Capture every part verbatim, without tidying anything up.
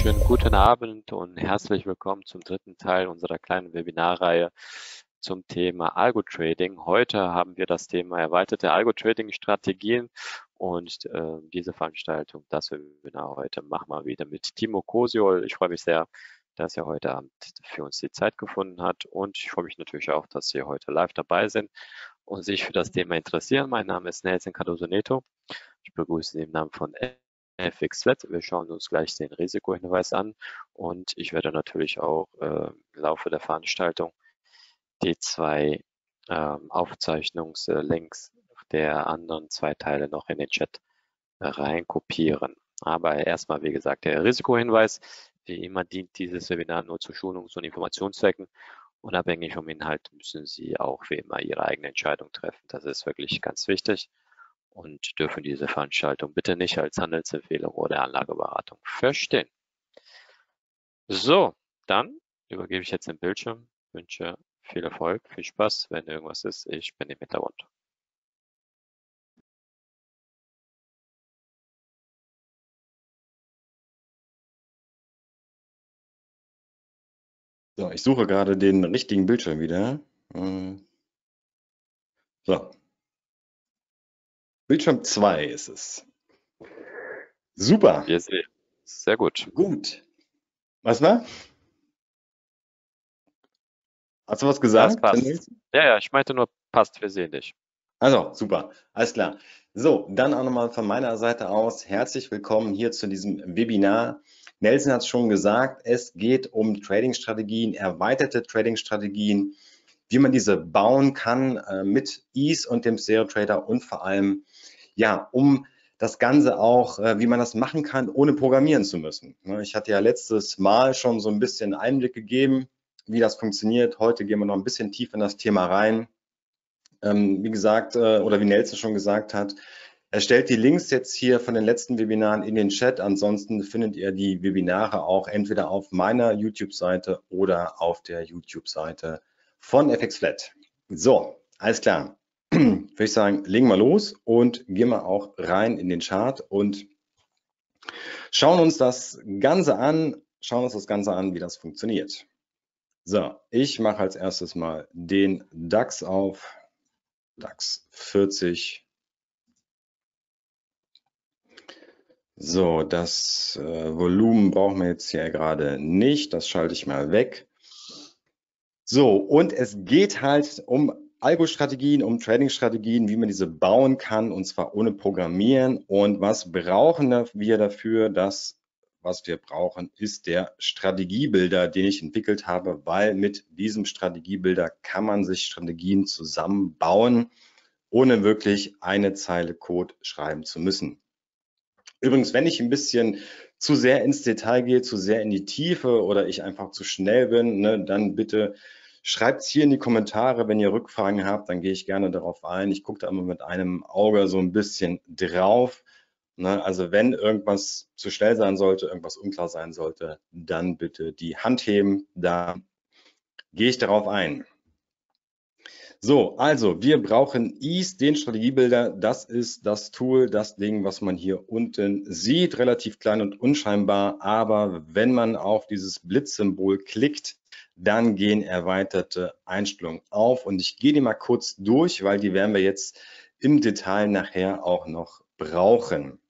wunderschönen guten Abend und herzlich willkommen zum dritten Teil unserer kleinen Webinarreihe zum Thema Algo-Trading. Heute haben wir das Thema erweiterte Algo-Trading-Strategien und äh, diese Veranstaltung, das Webinar heute, machen wir wieder mit Timo Kosiol. Ich freue mich sehr, dass er heute Abend für uns die Zeit gefunden hat und ich freue mich natürlich auch, dass Sie heute live dabei sind und sich für das Thema interessieren. Mein Name ist Nelson Cardoso Neto. Ich begrüße Sie im Namen von F X Flat. Wir schauen uns gleich den Risikohinweis an und ich werde natürlich auch äh, im Laufe der Veranstaltung die zwei ähm, Aufzeichnungslinks der anderen zwei Teile noch in den Chat äh, rein kopieren. Aber erstmal, wie gesagt, der Risikohinweis. Wie immer dient dieses Webinar nur zu Schulungs- und Informationszwecken. Unabhängig vom Inhalt müssen Sie auch wie immer Ihre eigene Entscheidung treffen. Das ist wirklich ganz wichtig und dürfen diese Veranstaltung bitte nicht als Handelsempfehlung oder Anlageberatung verstehen. So, dann übergebe ich jetzt den Bildschirm, wünsche viel Erfolg, viel Spaß. Wenn irgendwas ist, ich bin im Hintergrund. So, ich suche gerade den richtigen Bildschirm wieder. So. Bildschirm zwei ist es. Super. Wir sehen. Sehr gut. Gut. Was war? Hast du was Das gesagt? passt. Ja, ja, ich meinte nur, passt, wir sehen dich. Also, super. Alles klar. So, dann auch nochmal von meiner Seite aus herzlich willkommen hier zu diesem Webinar. Nelson hat es schon gesagt, es geht um Trading-Strategien, erweiterte Trading-Strategien, wie man diese bauen kann äh, mit Ease und dem Zero Trader und vor allem, ja, um das Ganze auch, äh, wie man das machen kann, ohne programmieren zu müssen. Ich hatte ja letztes Mal schon so ein bisschen Einblick gegeben, wie das funktioniert. Heute gehen wir noch ein bisschen tiefer in das Thema rein. Ähm, wie gesagt, äh, oder wie Nelson schon gesagt hat, er stellt die Links jetzt hier von den letzten Webinaren in den Chat. Ansonsten findet ihr die Webinare auch entweder auf meiner YouTube-Seite oder auf der YouTube-Seite von F X Flat. So, alles klar. Würde ich sagen, legen wir los und gehen wir auch rein in den Chart und schauen uns das Ganze an, schauen uns das Ganze an, wie das funktioniert. So, ich mache als erstes mal den DAX auf, DAX vierzig. So, das äh, Volumen brauchen wir jetzt hier gerade nicht, das schalte ich mal weg. So, und es geht halt um Algo-Strategien, um Trading-Strategien, wie man diese bauen kann, und zwar ohne Programmieren. Und was brauchen wir dafür? Das, was wir brauchen, ist der Strategiebilder, den ich entwickelt habe, weil mit diesem Strategiebilder kann man sich Strategien zusammenbauen, ohne wirklich eine Zeile Code schreiben zu müssen. Übrigens, wenn ich ein bisschen zu sehr ins Detail gehe, zu sehr in die Tiefe oder ich einfach zu schnell bin, ne, dann bitte schreibt es hier in die Kommentare, wenn ihr Rückfragen habt, dann gehe ich gerne darauf ein. Ich gucke da immer mit einem Auge so ein bisschen drauf. Ne, also wenn irgendwas zu schnell sein sollte, irgendwas unklar sein sollte, dann bitte die Hand heben, da gehe ich darauf ein. So, also wir brauchen Ease, den Strategiebilder. Das ist das Tool, das Ding, was man hier unten sieht. Relativ klein und unscheinbar, aber wenn man auf dieses Blitzsymbol klickt, dann gehen erweiterte Einstellungen auf. Und ich gehe die mal kurz durch, weil die werden wir jetzt im Detail nachher auch noch brauchen.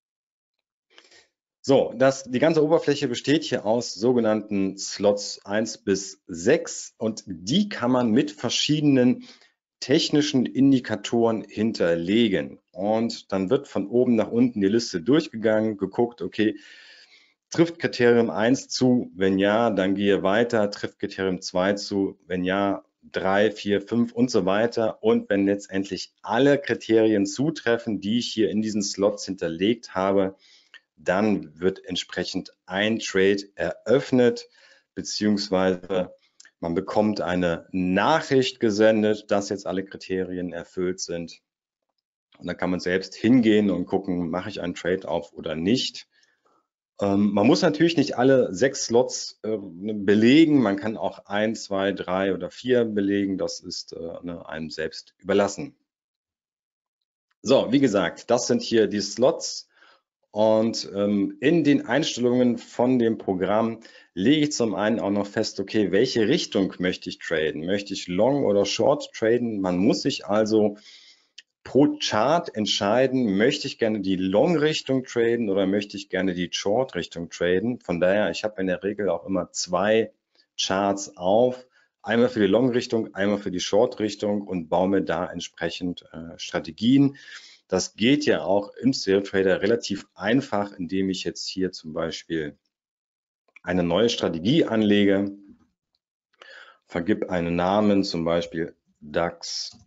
So, das, die ganze Oberfläche besteht hier aus sogenannten Slots eins bis sechs und die kann man mit verschiedenen technischen Indikatoren hinterlegen. Und dann wird von oben nach unten die Liste durchgegangen, geguckt, okay, trifft Kriterium eins zu? Wenn ja, dann gehe weiter. Trifft Kriterium zwei zu? Wenn ja, drei, vier, fünf und so weiter. Und wenn letztendlich alle Kriterien zutreffen, die ich hier in diesen Slots hinterlegt habe, dann wird entsprechend ein Trade eröffnet, beziehungsweise man bekommt eine Nachricht gesendet, dass jetzt alle Kriterien erfüllt sind. Und dann kann man selbst hingehen und gucken, mache ich einen Trade auf oder nicht. Ähm, man muss natürlich nicht alle sechs Slots äh, belegen. Man kann auch ein, zwei, drei oder vier belegen. Das ist äh, ne, einem selbst überlassen. So, wie gesagt, das sind hier die Slots. Und ähm, in den Einstellungen von dem Programm lege ich zum einen auch noch fest, okay, welche Richtung möchte ich traden? Möchte ich Long oder Short traden? Man muss sich also pro Chart entscheiden, möchte ich gerne die Long-Richtung traden oder möchte ich gerne die Short-Richtung traden. Von daher, ich habe in der Regel auch immer zwei Charts auf, einmal für die Long-Richtung, einmal für die Short-Richtung und baue mir da entsprechend äh, Strategien. Das geht ja auch im Stereo Trader relativ einfach, indem ich jetzt hier zum Beispiel eine neue Strategie anlege, vergib einen Namen, zum Beispiel DAX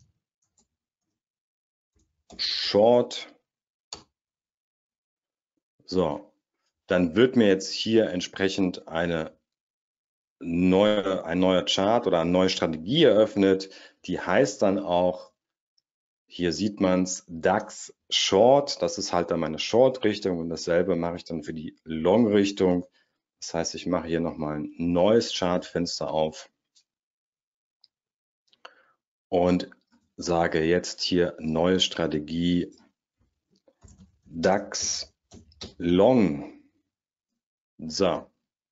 Short. So, dann wird mir jetzt hier entsprechend eine neue, ein neuer Chart oder eine neue Strategie eröffnet. Die heißt dann auch, hier sieht man es, DAX Short. Das ist halt dann meine Short-Richtung und dasselbe mache ich dann für die Long-Richtung. Das heißt, ich mache hier nochmal ein neues Chartfenster auf und sage jetzt hier neue Strategie DAX Long. So.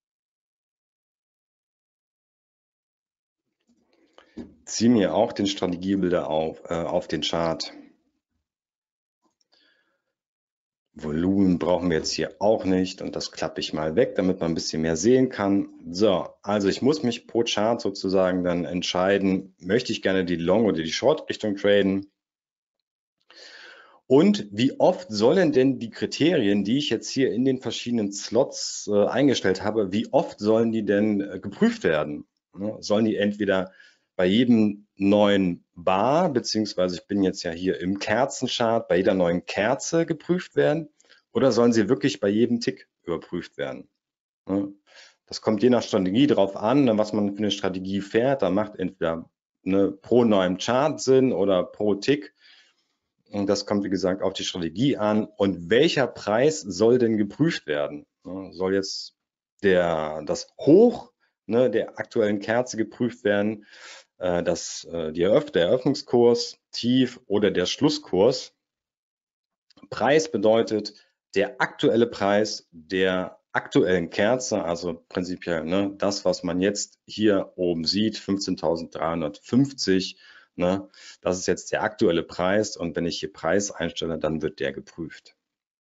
Ziehe mir auch den Strategiebilder auf, äh, auf den Chart. Volumen brauchen wir jetzt hier auch nicht und das klappe ich mal weg, damit man ein bisschen mehr sehen kann. So, also ich muss mich pro Chart sozusagen dann entscheiden, möchte ich gerne die Long- oder die Short-Richtung traden? Und wie oft sollen denn die Kriterien, die ich jetzt hier in den verschiedenen Slots äh, eingestellt habe, wie oft sollen die denn äh, geprüft werden? Ne? Sollen die entweder bei jedem neuen Bar, beziehungsweise ich bin jetzt ja hier im Kerzenchart, bei jeder neuen Kerze geprüft werden? Oder sollen sie wirklich bei jedem Tick überprüft werden? Ne? Das kommt je nach Strategie drauf an, was man für eine Strategie fährt. Da macht entweder ne, pro neuem Chart Sinn oder pro Tick. Und das kommt, wie gesagt, auf die Strategie an. Und welcher Preis soll denn geprüft werden? Soll jetzt der, das Hoch ne, der aktuellen Kerze geprüft werden, äh, das, äh, die Eröff der Eröffnungskurs, Tief oder der Schlusskurs? Preis bedeutet der aktuelle Preis der aktuellen Kerze, also prinzipiell ne, das, was man jetzt hier oben sieht, fünfzehntausenddreihundertfünfzig. Ne, das ist jetzt der aktuelle Preis und wenn ich hier Preis einstelle, dann wird der geprüft.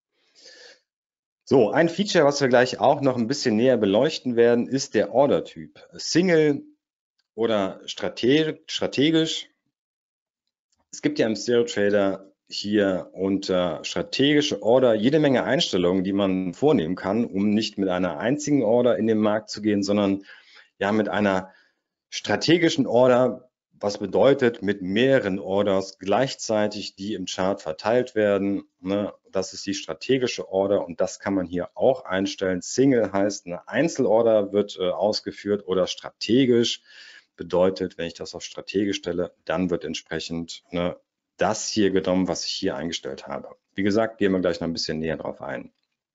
So, ein Feature, was wir gleich auch noch ein bisschen näher beleuchten werden, ist der Order-Typ. Single oder strategisch. Es gibt ja im Stereo Trader hier unter strategische Order jede Menge Einstellungen, die man vornehmen kann, um nicht mit einer einzigen Order in den Markt zu gehen, sondern ja mit einer strategischen Order, was bedeutet mit mehreren Orders gleichzeitig, die im Chart verteilt werden. Ne? Das ist die strategische Order und das kann man hier auch einstellen. Single heißt, eine Einzelorder wird äh, ausgeführt oder strategisch bedeutet, wenn ich das auf strategisch stelle, dann wird entsprechend ne, das hier genommen, was ich hier eingestellt habe. Wie gesagt, gehen wir gleich noch ein bisschen näher drauf ein.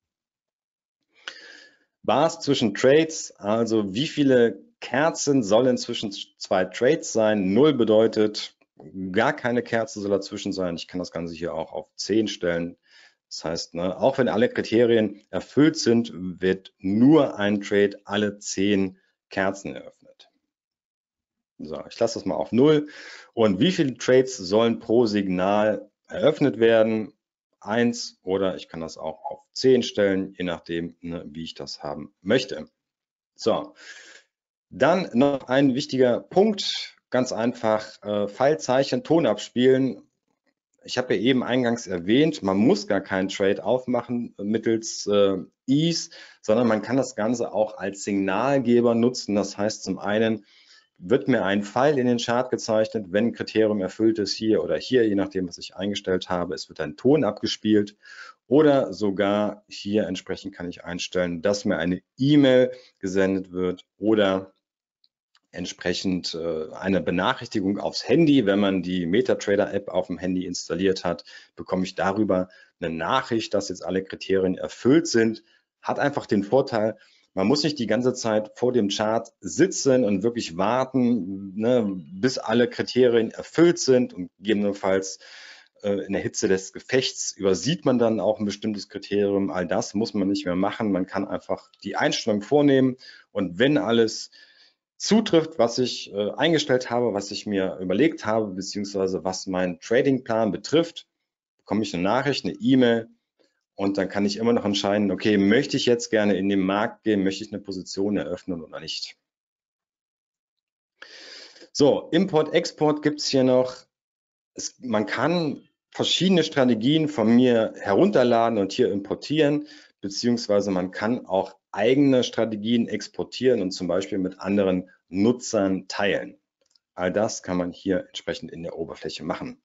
Bars zwischen Trades, also wie viele Kerzen sollen zwischen zwei Trades sein? Null bedeutet, gar keine Kerze soll dazwischen sein. Ich kann das Ganze hier auch auf zehn stellen. Das heißt, ne, auch wenn alle Kriterien erfüllt sind, wird nur ein Trade alle zehn Kerzen eröffnet. So, ich lasse das mal auf null. Und wie viele Trades sollen pro Signal eröffnet werden? eins oder ich kann das auch auf zehn stellen, je nachdem, ne, wie ich das haben möchte. So, dann noch ein wichtiger Punkt, ganz einfach, äh, Pfeilzeichen, Ton abspielen. Ich habe ja eben eingangs erwähnt, man muss gar keinen Trade aufmachen mittels äh, Ease, sondern man kann das Ganze auch als Signalgeber nutzen. Das heißt zum einen, wird mir ein Pfeil in den Chart gezeichnet, wenn ein Kriterium erfüllt ist, hier oder hier, je nachdem, was ich eingestellt habe. Es wird ein Ton abgespielt oder sogar hier entsprechend kann ich einstellen, dass mir eine E-Mail gesendet wird oder entsprechend äh, eine Benachrichtigung aufs Handy. Wenn man die MetaTrader-App auf dem Handy installiert hat, bekomme ich darüber eine Nachricht, dass jetzt alle Kriterien erfüllt sind. Hat einfach den Vorteil, man muss nicht die ganze Zeit vor dem Chart sitzen und wirklich warten, ne, bis alle Kriterien erfüllt sind und gegebenenfalls äh, in der Hitze des Gefechts übersieht man dann auch ein bestimmtes Kriterium. All das muss man nicht mehr machen. Man kann einfach die Einstellung vornehmen und wenn alles zutrifft, was ich äh, eingestellt habe, was ich mir überlegt habe, beziehungsweise was meinen Tradingplan betrifft, bekomme ich eine Nachricht, eine E-Mail und dann kann ich immer noch entscheiden, okay, möchte ich jetzt gerne in den Markt gehen, möchte ich eine Position eröffnen oder nicht. So, Import, Export gibt es hier noch. Es, man kann verschiedene Strategien von mir herunterladen und hier importieren, beziehungsweise man kann auch eigene Strategien exportieren und zum Beispiel mit anderen Nutzern teilen. All das kann man hier entsprechend in der Oberfläche machen.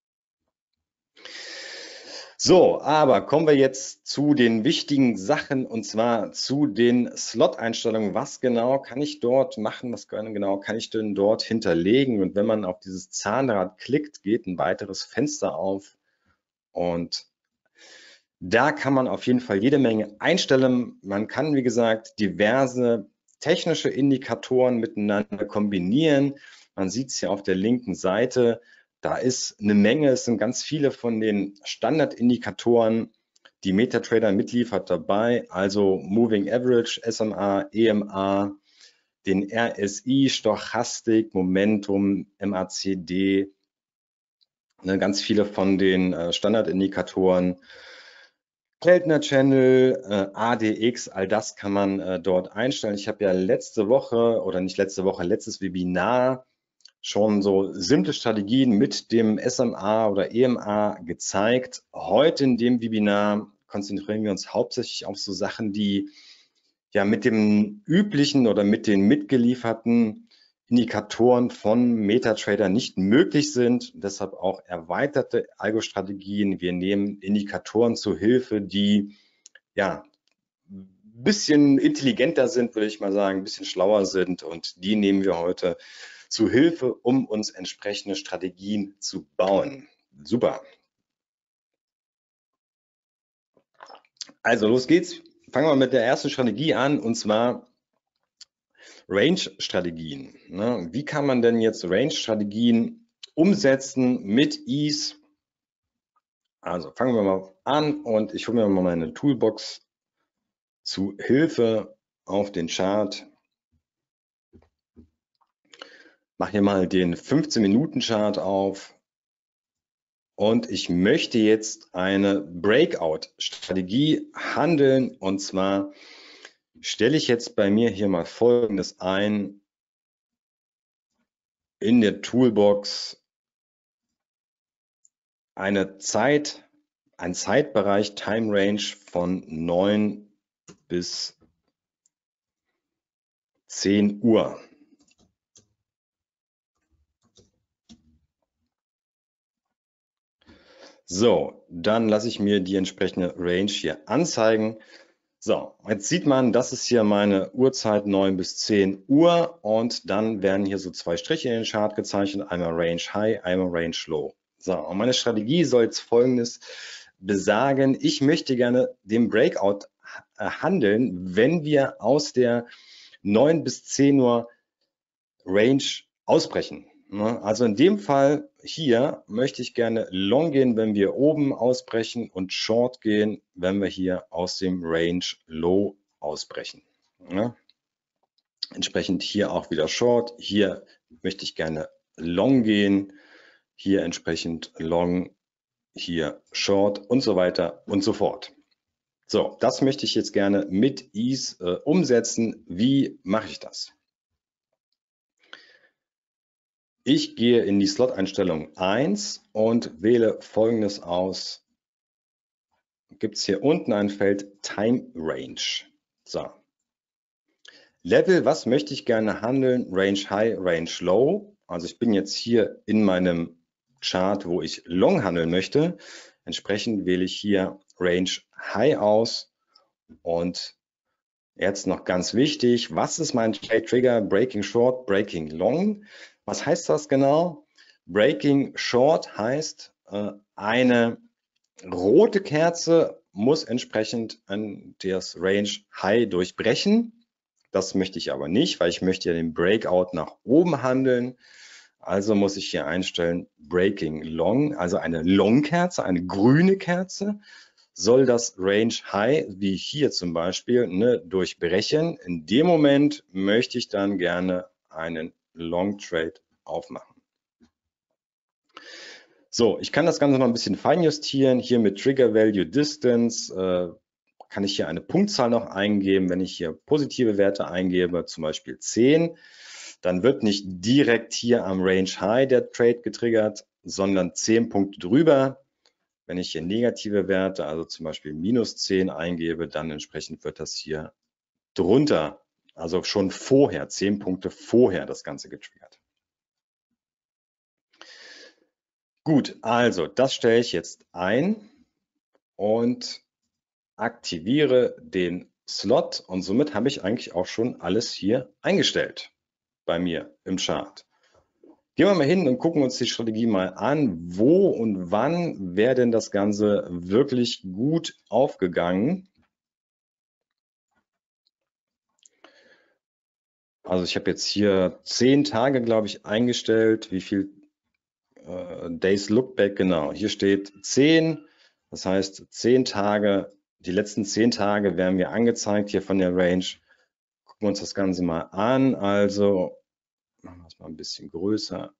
So, aber kommen wir jetzt zu den wichtigen Sachen und zwar zu den Slot-Einstellungen. Was genau kann ich dort machen? Was genau kann ich denn dort hinterlegen? Und wenn man auf dieses Zahnrad klickt, geht ein weiteres Fenster auf und da kann man auf jeden Fall jede Menge einstellen. Man kann, wie gesagt, diverse technische Indikatoren miteinander kombinieren. Man sieht es hier auf der linken Seite. Da ist eine Menge, es sind ganz viele von den Standardindikatoren, die MetaTrader mitliefert dabei, also Moving Average, S M A, E M A, den R S I, Stochastik, Momentum, M A C D, ne, ganz viele von den äh, Standardindikatoren, Keltner Channel, äh, A D X, all das kann man äh, dort einstellen. Ich habe ja letzte Woche oder nicht letzte Woche, letztes Webinar schon so simple Strategien mit dem S M A oder E M A gezeigt. Heute in dem Webinar konzentrieren wir uns hauptsächlich auf so Sachen, die ja mit dem üblichen oder mit den mitgelieferten Indikatoren von MetaTrader nicht möglich sind. Deshalb auch erweiterte Algo-Strategien. Wir nehmen Indikatoren zu Hilfe, die ja ein bisschen intelligenter sind, würde ich mal sagen, ein bisschen schlauer sind. Und die nehmen wir heute zu Hilfe, um uns entsprechende Strategien zu bauen. Super. Also los geht's. Fangen wir mit der ersten Strategie an und zwar Range-Strategien. Ne? Wie kann man denn jetzt Range-Strategien umsetzen mit Ease? Also fangen wir mal an und ich hole mir mal meine Toolbox zu Hilfe auf den Chart. Mache hier mal den fünfzehn Minuten Chart auf und ich möchte jetzt eine Breakout-Strategie handeln und zwar stelle ich jetzt bei mir hier mal Folgendes ein in der Toolbox: eine Zeit, ein Zeitbereich, Time Range von neun bis zehn Uhr. So, dann lasse ich mir die entsprechende Range hier anzeigen. So, jetzt sieht man, das ist hier meine Uhrzeit neun bis zehn Uhr und dann werden hier so zwei Striche in den Chart gezeichnet, einmal Range High, einmal Range Low. So, und meine Strategie soll jetzt Folgendes besagen: Ich möchte gerne den Breakout handeln, wenn wir aus der neun bis zehn Uhr Range ausbrechen. Also in dem Fall hier möchte ich gerne Long gehen, wenn wir oben ausbrechen, und Short gehen, wenn wir hier aus dem Range Low ausbrechen. Ja. Entsprechend hier auch wieder Short. Hier möchte ich gerne Long gehen, hier entsprechend Long, hier Short und so weiter und so fort. So, das möchte ich jetzt gerne mit Ease äh, umsetzen. Wie mache ich das? Ich gehe in die Slot-Einstellung eins und wähle Folgendes aus. Gibt es hier unten ein Feld Time Range. So. Level, was möchte ich gerne handeln? Range High, Range Low. Also ich bin jetzt hier in meinem Chart, wo ich Long handeln möchte. Entsprechend wähle ich hier Range High aus. Und jetzt noch ganz wichtig, was ist mein Trade Trigger? Breaking Short, Breaking Long. Was heißt das genau? Breaking Short heißt, äh, eine rote Kerze muss entsprechend an das Range High durchbrechen. Das möchte ich aber nicht, weil ich möchte ja den Breakout nach oben handeln. Also muss ich hier einstellen Breaking Long, also eine Long-Kerze, eine grüne Kerze, soll das Range High, wie hier zum Beispiel, ne, durchbrechen. In dem Moment möchte ich dann gerne einen Long Trade aufmachen. So, ich kann das Ganze noch ein bisschen feinjustieren. Hier mit Trigger Value Distance äh, kann ich hier eine Punktzahl noch eingeben. Wenn ich hier positive Werte eingebe, zum Beispiel zehn, dann wird nicht direkt hier am Range High der Trade getriggert, sondern zehn Punkte drüber. Wenn ich hier negative Werte, also zum Beispiel minus zehn eingebe, dann entsprechend wird das hier drunter, also schon vorher, zehn Punkte vorher das Ganze getriggert. Gut, also das stelle ich jetzt ein und aktiviere den Slot und somit habe ich eigentlich auch schon alles hier eingestellt bei mir im Chart. Gehen wir mal hin und gucken uns die Strategie mal an. Wo und wann wäre denn das Ganze wirklich gut aufgegangen? Also ich habe jetzt hier zehn Tage, glaube ich, eingestellt. Wie viel äh, Days Lookback? Genau, hier steht zehn. Das heißt, zehn Tage, die letzten zehn Tage werden mir angezeigt hier von der Range. Gucken wir uns das Ganze mal an. Also machen wir es mal ein bisschen größer.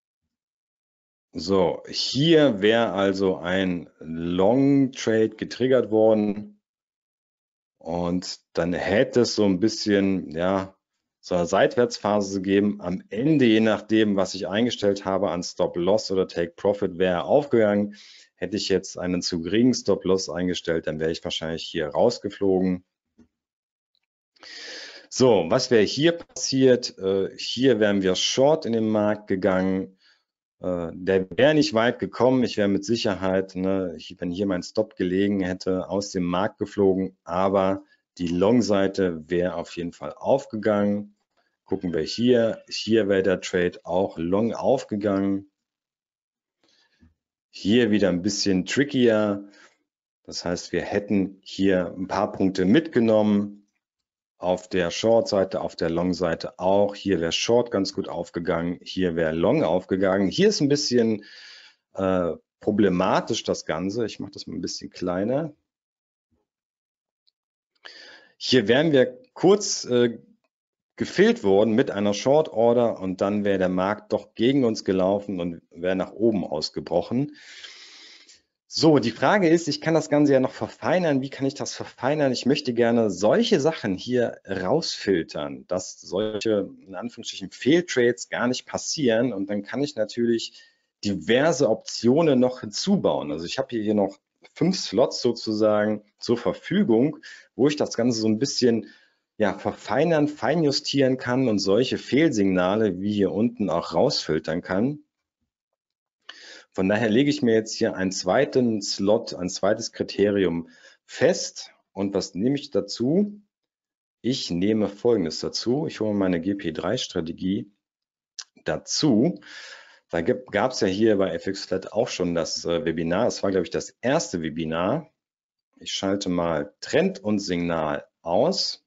So, hier wäre also ein Long Trade getriggert worden und dann hätte es so ein bisschen, ja, so eine Seitwärtsphase gegeben. Am Ende, je nachdem, was ich eingestellt habe an Stop Loss oder Take Profit, wäre aufgegangen. Hätte ich jetzt einen zu geringen Stop Loss eingestellt, dann wäre ich wahrscheinlich hier rausgeflogen. So, was wäre hier passiert? Hier wären wir short in den Markt gegangen. Der wäre nicht weit gekommen. Ich wäre mit Sicherheit, ne, wenn hier mein Stop gelegen hätte, aus dem Markt geflogen. Aber die Long-Seite wäre auf jeden Fall aufgegangen. Gucken wir hier. Hier wäre der Trade auch long aufgegangen. Hier wieder ein bisschen trickier. Das heißt, wir hätten hier ein paar Punkte mitgenommen. Auf der Short-Seite, auf der Long-Seite auch. Hier wäre Short ganz gut aufgegangen. Hier wäre Long aufgegangen. Hier ist ein bisschen äh, problematisch das Ganze. Ich mache das mal ein bisschen kleiner. Hier wären wir kurz äh, gefüllt worden mit einer Short Order und dann wäre der Markt doch gegen uns gelaufen und wäre nach oben ausgebrochen. So, die Frage ist, ich kann das Ganze ja noch verfeinern. Wie kann ich das verfeinern? Ich möchte gerne solche Sachen hier rausfiltern, dass solche, in Anführungsstrichen, Fehltrades gar nicht passieren. Und dann kann ich natürlich diverse Optionen noch hinzubauen. Also ich habe hier noch fünf Slots sozusagen zur Verfügung, wo ich das Ganze so ein bisschen ja, verfeinern, feinjustieren kann und solche Fehlsignale wie hier unten auch rausfiltern kann. Von daher lege ich mir jetzt hier einen zweiten Slot, ein zweites Kriterium fest. Und was nehme ich dazu? Ich nehme Folgendes dazu. Ich hole meine G P drei Strategie dazu. Da gab es ja hier bei F X Flat auch schon das äh, Webinar. Das war, glaube ich, das erste Webinar. Ich schalte mal Trend und Signal aus.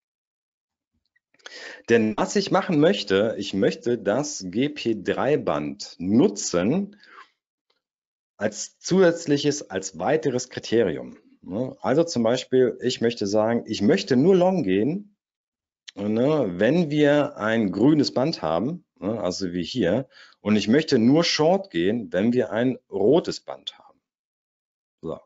Denn was ich machen möchte, ich möchte das G P drei Band nutzen, als zusätzliches, als weiteres Kriterium. Also zum Beispiel, ich möchte sagen, ich möchte nur long gehen, wenn wir ein grünes Band haben, also wie hier, und ich möchte nur short gehen, wenn wir ein rotes Band haben. So.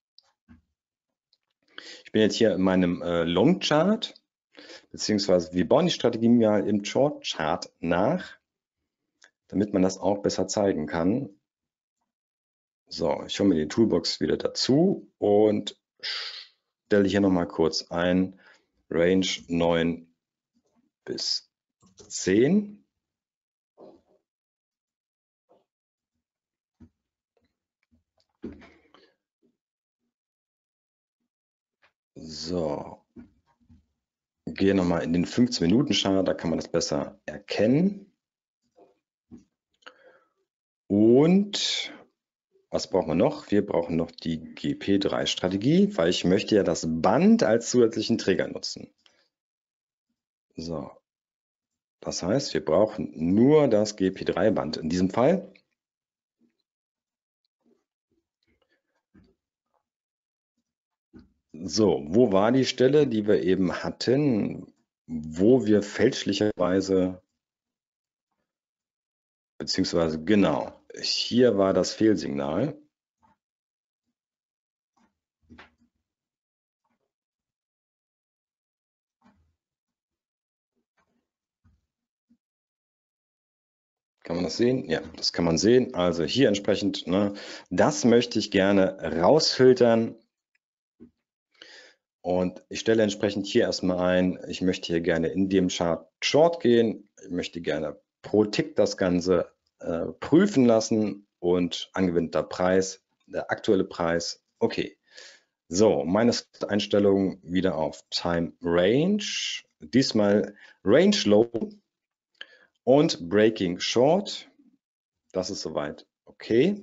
Ich bin jetzt hier in meinem Long Chart, beziehungsweise wir bauen die Strategie mal im Short Chart nach, damit man das auch besser zeigen kann. So, ich hole mir die Toolbox wieder dazu und stelle hier nochmal kurz ein Range neun bis zehn. So, gehe nochmal in den fünfzehn Minuten Chart, da kann man das besser erkennen. Und was brauchen wir noch? Wir brauchen noch die G P drei Strategie, weil ich möchte ja das Band als zusätzlichen Trigger nutzen. So, Das heißt, wir brauchen nur das G P drei Band in diesem Fall. So, wo war die Stelle, die wir eben hatten, wo wir fälschlicherweise, beziehungsweise genau, hier war das Fehlsignal. Kann man das sehen? Ja, das kann man sehen. Also hier entsprechend, ne, das möchte ich gerne rausfiltern. Und ich stelle entsprechend hier erstmal ein, ich möchte hier gerne in dem Chart Short gehen. Ich möchte gerne pro Tick das Ganze äh, prüfen lassen und angewandter Preis, der aktuelle Preis. Okay. So, meine Einstellung wieder auf Time Range. Diesmal Range Low und Breaking Short. Das ist soweit okay.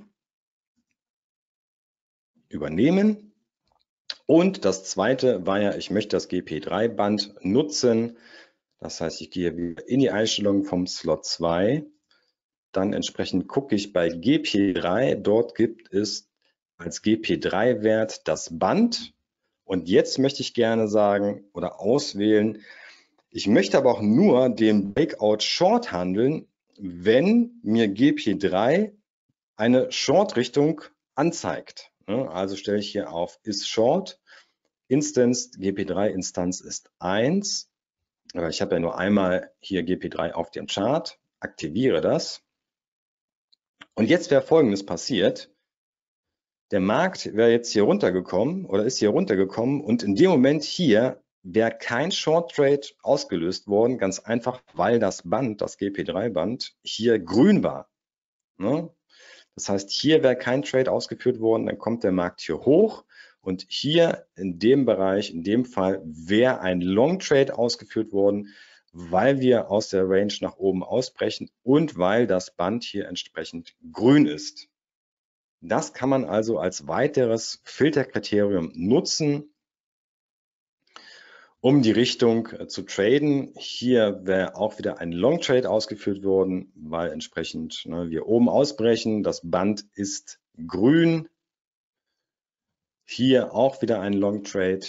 Übernehmen. Und das zweite war ja, ich möchte das G P drei Band nutzen. Das heißt, ich gehe wieder in die Einstellung vom Slot zwei. Dann entsprechend gucke ich bei G P drei. Dort gibt es als G P drei Wert das Band. Und jetzt möchte ich gerne sagen oder auswählen, ich möchte aber auch nur den Breakout Short handeln, wenn mir G P drei eine Short-Richtung anzeigt. Also stelle ich hier auf Is Short. Instance, G P drei Instanz ist eins. Aber ich habe ja nur einmal hier G P drei auf dem Chart. Aktiviere das. Und jetzt wäre Folgendes passiert. Der Markt wäre jetzt hier runtergekommen oder ist hier runtergekommen und in dem Moment hier wäre kein Short Trade ausgelöst worden, ganz einfach, weil das Band, das G P drei Band, hier grün war. Ne? Das heißt, hier wäre kein Trade ausgeführt worden, dann kommt der Markt hier hoch und hier in dem Bereich, in dem Fall, wäre ein Long Trade ausgeführt worden, weil wir aus der Range nach oben ausbrechen und weil das Band hier entsprechend grün ist. Das kann man also als weiteres Filterkriterium nutzen, um die Richtung zu traden. Hier wäre auch wieder ein Long Trade ausgeführt worden, weil entsprechend ne, wir oben ausbrechen. Das Band ist grün. Hier auch wieder ein Long Trade.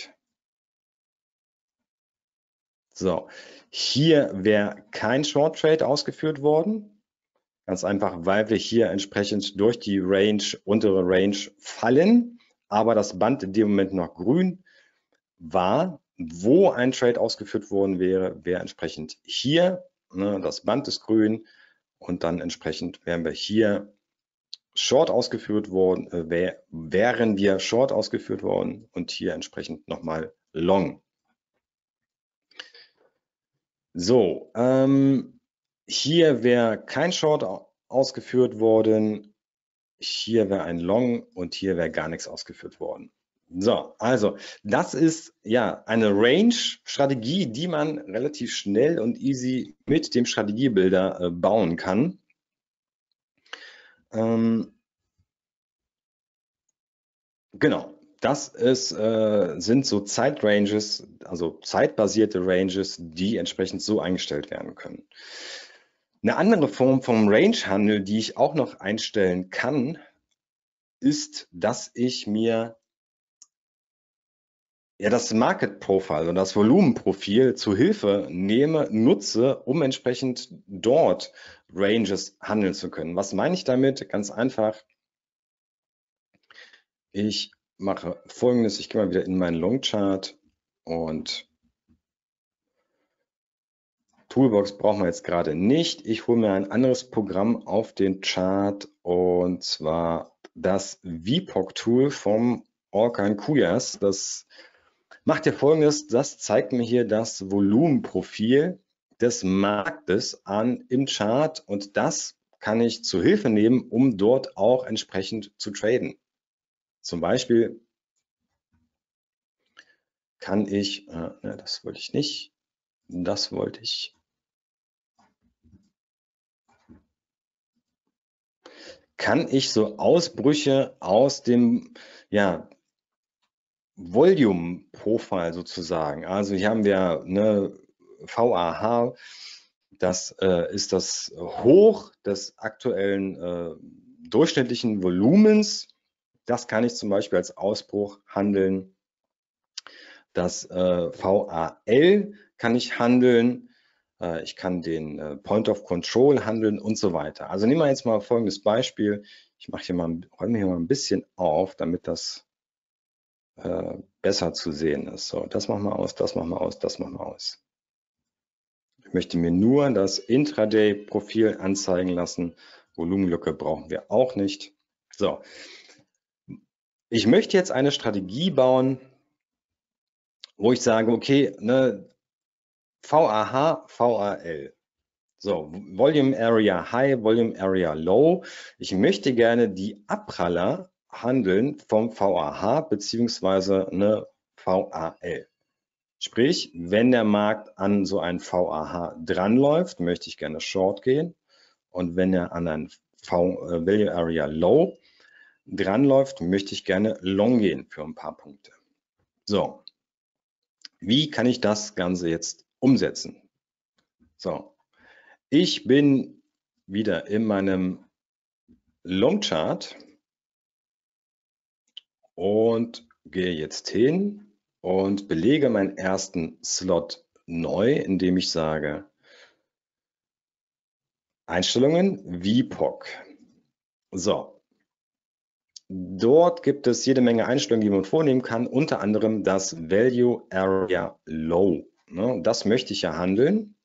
So, hier wäre kein Short Trade ausgeführt worden. Ganz einfach, weil wir hier entsprechend durch die Range, untere Range fallen, aber das Band in dem Moment noch grün war. Wo ein Trade ausgeführt worden wäre, wäre entsprechend hier, ne, das Band ist grün und dann entsprechend wären wir hier Short ausgeführt worden, äh, wär, wären wir Short ausgeführt worden und hier entsprechend nochmal Long. So, ähm, hier wäre kein Short ausgeführt worden, hier wäre ein Long und hier wäre gar nichts ausgeführt worden. So, also das ist ja eine Range-Strategie, die man relativ schnell und easy mit dem Strategiebilder äh, bauen kann. Ähm, genau, das ist, äh, sind so Zeitranges, also zeitbasierte Ranges, die entsprechend so eingestellt werden können. Eine andere Form vom Range-Handel, die ich auch noch einstellen kann, ist, dass ich mir ja das Market Profile und das Volumenprofil zu Hilfe nehme, nutze, um entsprechend dort Ranges handeln zu können. Was meine ich damit? Ganz einfach. Ich mache Folgendes. Ich gehe mal wieder in meinen Long Chart und Toolbox brauchen wir jetzt gerade nicht. Ich hole mir ein anderes Programm auf den Chart und zwar das V P O C-Tool vom Orkan Kuyas. Das macht ja Folgendes, das zeigt mir hier das Volumenprofil des Marktes an im Chart und das kann ich zu Hilfe nehmen, um dort auch entsprechend zu traden. Zum Beispiel kann ich, äh, ne, das wollte ich nicht, das wollte ich. Kann ich so Ausbrüche aus dem ja, Volume-Profile sozusagen, also hier haben wir eine V A H, Das äh, ist das Hoch des aktuellen äh, durchschnittlichen Volumens. Das kann ich zum Beispiel als Ausbruch handeln. Das äh, V A L kann ich handeln. Äh, ich kann den äh, Point of Control handeln und so weiter. Also nehmen wir jetzt mal folgendes Beispiel. Ich mache hier mal, räume hier mal ein bisschen auf, damit das äh, besser zu sehen ist. So, das machen wir aus, das machen wir aus, das machen wir aus. Ich möchte mir nur das Intraday-Profil anzeigen lassen. Volumenlücke brauchen wir auch nicht. So, ich möchte jetzt eine Strategie bauen, wo ich sage, okay, ne, V A H, V A L. So, Volume Area High, Volume Area Low. Ich möchte gerne die Abpraller handeln vom V A H beziehungsweise eine V A L. Sprich, wenn der Markt an so ein V A H dranläuft, möchte ich gerne Short gehen. Und wenn er an ein v, äh, Value Area Low dranläuft, möchte ich gerne Long gehen für ein paar Punkte. So, wie kann ich das Ganze jetzt umsetzen? So, ich bin wieder in meinem Long Chart und gehe jetzt hin und belege meinen ersten Slot neu, indem ich sage Einstellungen V P O C. So, dort gibt es jede Menge Einstellungen, die man vornehmen kann, unter anderem das Value Area Low. Ne, das möchte ich ja handeln.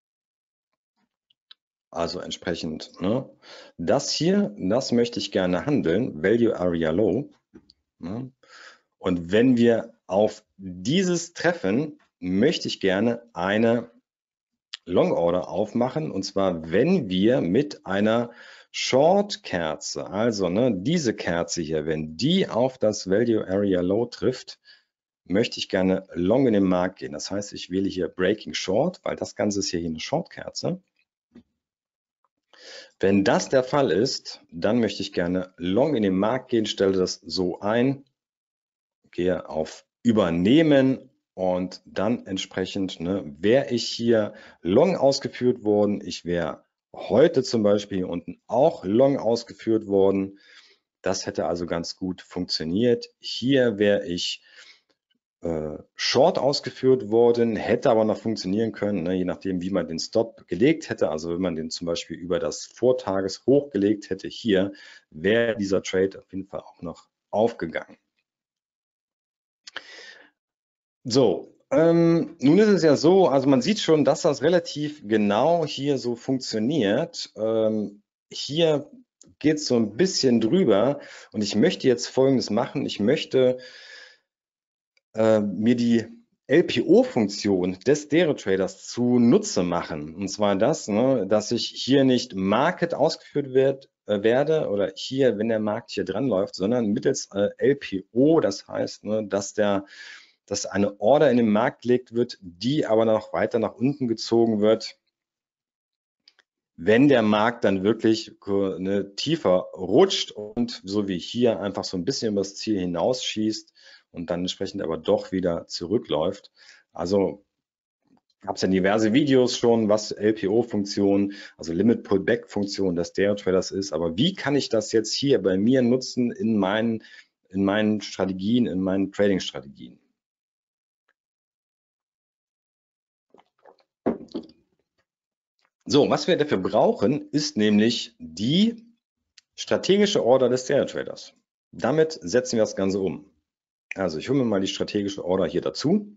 Also entsprechend, ne, das hier, das möchte ich gerne handeln, Value Area Low. Ne. Und wenn wir auf dieses treffen, möchte ich gerne eine Long Order aufmachen. Und zwar, wenn wir mit einer Short-Kerze, also ne, diese Kerze hier, wenn die auf das Value Area Low trifft, möchte ich gerne Long in den Markt gehen. Das heißt, ich wähle hier Breaking Short, weil das Ganze ist hier, hier eine Short-Kerze. Wenn das der Fall ist, dann möchte ich gerne Long in den Markt gehen, stelle das so ein, gehe auf Übernehmen und dann entsprechend ne, wäre ich hier Long ausgeführt worden. Ich wäre heute zum Beispiel hier unten auch Long ausgeführt worden. Das hätte also ganz gut funktioniert. Hier wäre ich äh, Short ausgeführt worden, hätte aber noch funktionieren können, ne, je nachdem, wie man den Stop gelegt hätte. Also wenn man den zum Beispiel über das Vortageshoch gelegt hätte, hier wäre dieser Trade auf jeden Fall auch noch aufgegangen. So, ähm, nun ist es ja so, also man sieht schon, dass das relativ genau hier so funktioniert. Ähm, hier geht es so ein bisschen drüber und ich möchte jetzt Folgendes machen. Ich möchte äh, mir die L P O-Funktion des Dero-Traders zunutze machen. Und zwar das, ne, dass ich hier nicht Market ausgeführt wird, äh, werde oder hier, wenn der Markt hier dran läuft, sondern mittels äh, L P O, das heißt, ne, dass der dass eine Order in den Markt gelegt wird, die aber noch weiter nach unten gezogen wird, wenn der Markt dann wirklich ne, tiefer rutscht und so wie hier einfach so ein bisschen über das Ziel hinausschießt und dann entsprechend aber doch wieder zurückläuft. Also gab es ja diverse Videos schon, was L P O-Funktion, also Limit Pullback-Funktion des Dero Traders ist. Aber wie kann ich das jetzt hier bei mir nutzen in meinen, in meinen Strategien, in meinen Trading-Strategien? So, was wir dafür brauchen, ist nämlich die strategische Order des Dero Traders. Damit setzen wir das Ganze um. Also ich hole mir mal die strategische Order hier dazu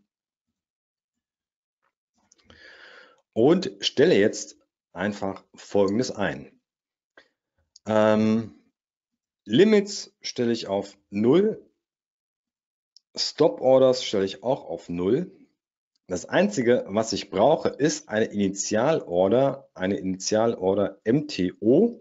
und stelle jetzt einfach Folgendes ein. Ähm, Limits stelle ich auf null, Stop Orders stelle ich auch auf null. Das Einzige, was ich brauche, ist eine Initialorder, eine Initialorder M T O.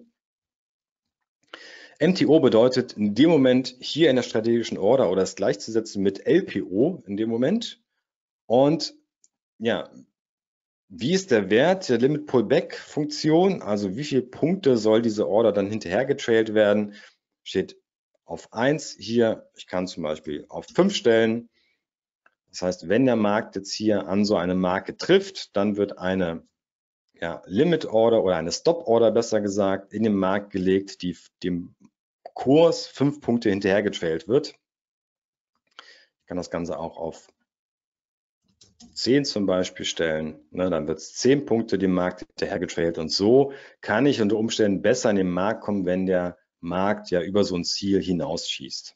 M T O bedeutet in dem Moment hier in der strategischen Order oder ist gleichzusetzen mit L P O in dem Moment. Und ja, wie ist der Wert der Limit Pullback Funktion? Also wie viele Punkte soll diese Order dann hinterher getrailt werden? Steht auf eins hier. Ich kann zum Beispiel auf fünf stellen. Das heißt, wenn der Markt jetzt hier an so eine Marke trifft, dann wird eine ja, Limit Order oder eine Stop Order besser gesagt in den Markt gelegt, die dem Kurs fünf Punkte hinterher getrailt wird. Ich kann das Ganze auch auf zehn zum Beispiel stellen. Ne, dann wird es zehn Punkte dem Markt hinterher getrailt. Und so kann ich unter Umständen besser in den Markt kommen, wenn der Markt ja über so ein Ziel hinausschießt.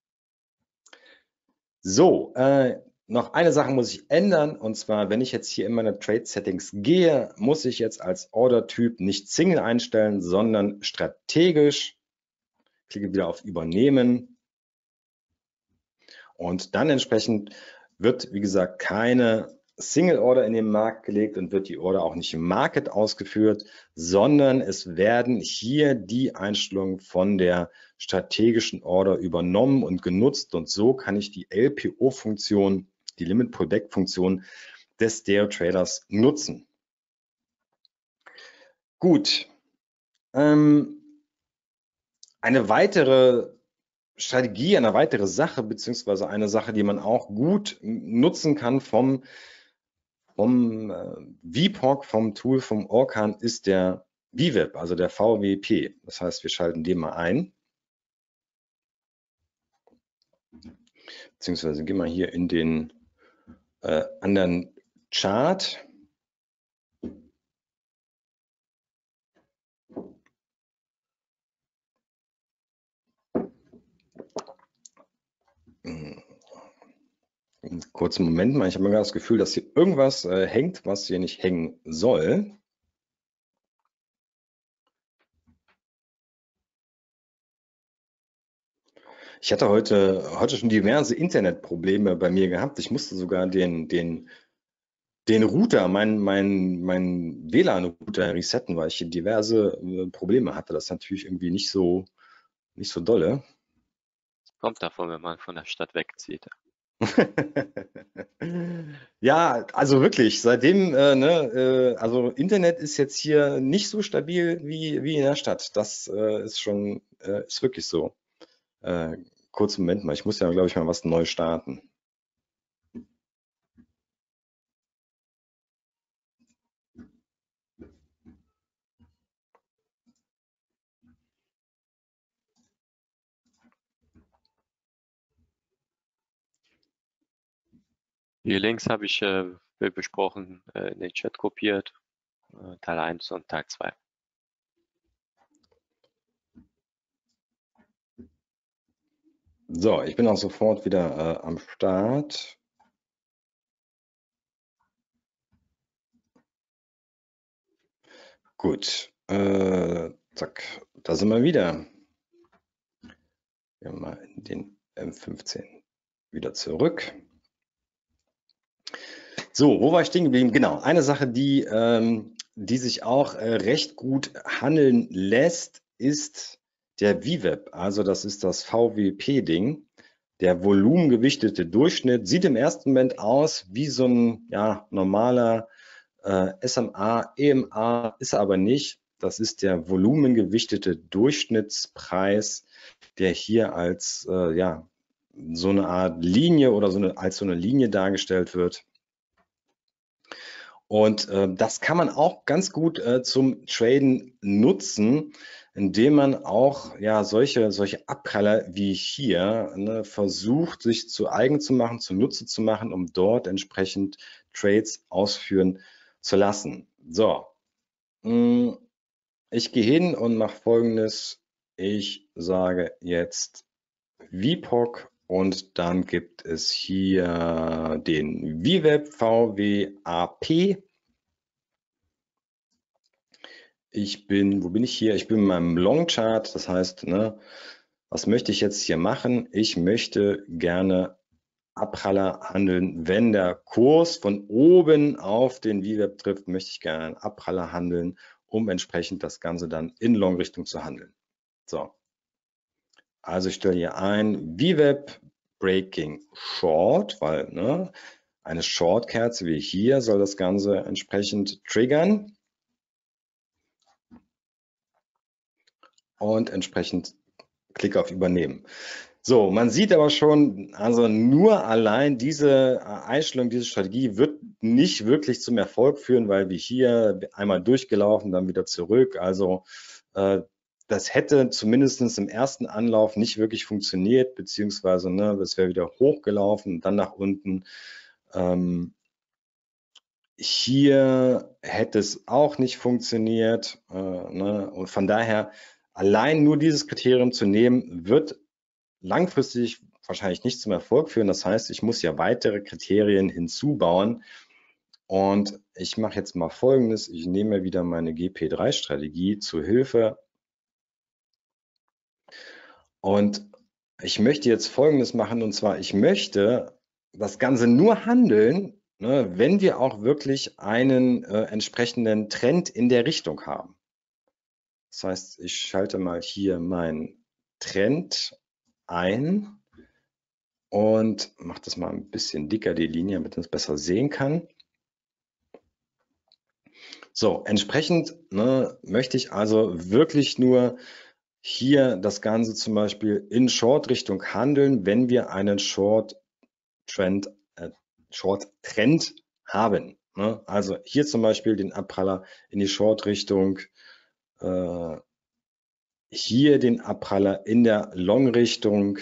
So, äh, noch eine Sache muss ich ändern, und zwar, wenn ich jetzt hier in meine Trade Settings gehe, muss ich jetzt als Order-Typ nicht Single einstellen, sondern strategisch. Klicke wieder auf Übernehmen und dann entsprechend wird, wie gesagt, keine Single Order in den Markt gelegt und wird die Order auch nicht im Market ausgeführt, sondern es werden hier die Einstellungen von der strategischen Order übernommen und genutzt, und so kann ich die L P O-Funktion, die Limit Protect-Funktion des Stereo Traders nutzen. Gut. Ähm, eine weitere Strategie, eine weitere Sache, beziehungsweise eine Sache, die man auch gut nutzen kann vom, vom äh, V P O C, vom Tool, vom Orkan, ist der V WAP, also der V W P. Das heißt, wir schalten den mal ein. Beziehungsweise gehen wir hier in den äh, anderen Chart. Einen kurzen Moment mal, ich habe mir gerade das Gefühl, dass hier irgendwas äh, hängt, was hier nicht hängen soll. Ich hatte heute, heute schon diverse Internetprobleme bei mir gehabt. Ich musste sogar den, den, den Router, mein, mein, mein W L A N-Router resetten, weil ich hier diverse äh, Probleme hatte. Das ist natürlich irgendwie nicht so, nicht so dolle. Kommt davon, wenn man von der Stadt wegzieht. Ja, also wirklich, seitdem, äh, ne, äh, also Internet ist jetzt hier nicht so stabil wie, wie in der Stadt. Das äh, ist schon, äh, ist wirklich so. Äh, kurzen Moment mal, ich muss ja, glaube ich, mal was neu starten. Die Links habe ich äh, wie besprochen äh, in den Chat kopiert, äh, Teil eins und Teil zwei. So, ich bin auch sofort wieder äh, am Start. Gut, äh, zack, da sind wir wieder. Wir mal in den M fünfzehn wieder zurück. So, wo war ich stehen geblieben? Genau, eine Sache, die, ähm, die sich auch äh, recht gut handeln lässt, ist der V WAP. Also das ist das V W P-Ding. Der volumengewichtete Durchschnitt sieht im ersten Moment aus wie so ein ja, normaler äh, S M A, E M A, ist er aber nicht. Das ist der volumengewichtete Durchschnittspreis, der hier als äh, ja, so eine Art Linie oder so eine, als so eine Linie dargestellt wird. Und äh, das kann man auch ganz gut äh, zum Traden nutzen, indem man auch ja solche, solche Abpraller wie hier ne, versucht, sich zu eigen zu machen, zunutze zu machen, um dort entsprechend Trades ausführen zu lassen. So, ich gehe hin und mache Folgendes. Ich sage jetzt V P O C und dann gibt es hier den V WAP, V W A P. Ich bin, wo bin ich hier? Ich bin in meinem Long Chart. Das heißt, ne, was möchte ich jetzt hier machen? Ich möchte gerne Abpraller handeln. Wenn der Kurs von oben auf den V WAP trifft, möchte ich gerne einen Abpraller handeln, um entsprechend das Ganze dann in Long-Richtung zu handeln. So. Also ich stelle hier ein V WAP Breaking Short, weil ne, eine Short-Kerze wie hier soll das Ganze entsprechend triggern. Und entsprechend klicke auf Übernehmen. So, man sieht aber schon, also nur allein diese Einstellung, diese Strategie wird nicht wirklich zum Erfolg führen, weil wir hier einmal durchgelaufen, dann wieder zurück. Also äh, das hätte zumindest im ersten Anlauf nicht wirklich funktioniert, beziehungsweise ne, das wäre wieder hochgelaufen, dann nach unten. Ähm, hier hätte es auch nicht funktioniert. Äh, ne? Und von daher, allein nur dieses Kriterium zu nehmen, wird langfristig wahrscheinlich nicht zum Erfolg führen. Das heißt, ich muss ja weitere Kriterien hinzubauen. Und ich mache jetzt mal Folgendes. Ich nehme wieder meine G P drei Strategie zu Hilfe. Und ich möchte jetzt Folgendes machen. Und zwar, ich möchte das Ganze nur handeln, ne, wenn wir auch wirklich einen äh, entsprechenden Trend in der Richtung haben. Das heißt, ich schalte mal hier meinen Trend ein und mache das mal ein bisschen dicker, die Linie, damit man es besser sehen kann. So, entsprechend ne, möchte ich also wirklich nur hier das Ganze zum Beispiel in Short-Richtung handeln, wenn wir einen Short-Trend äh, Short Trend haben. Ne? Also hier zum Beispiel den Abpraller in die Short-Richtung, äh, hier den Abpraller in der Long-Richtung.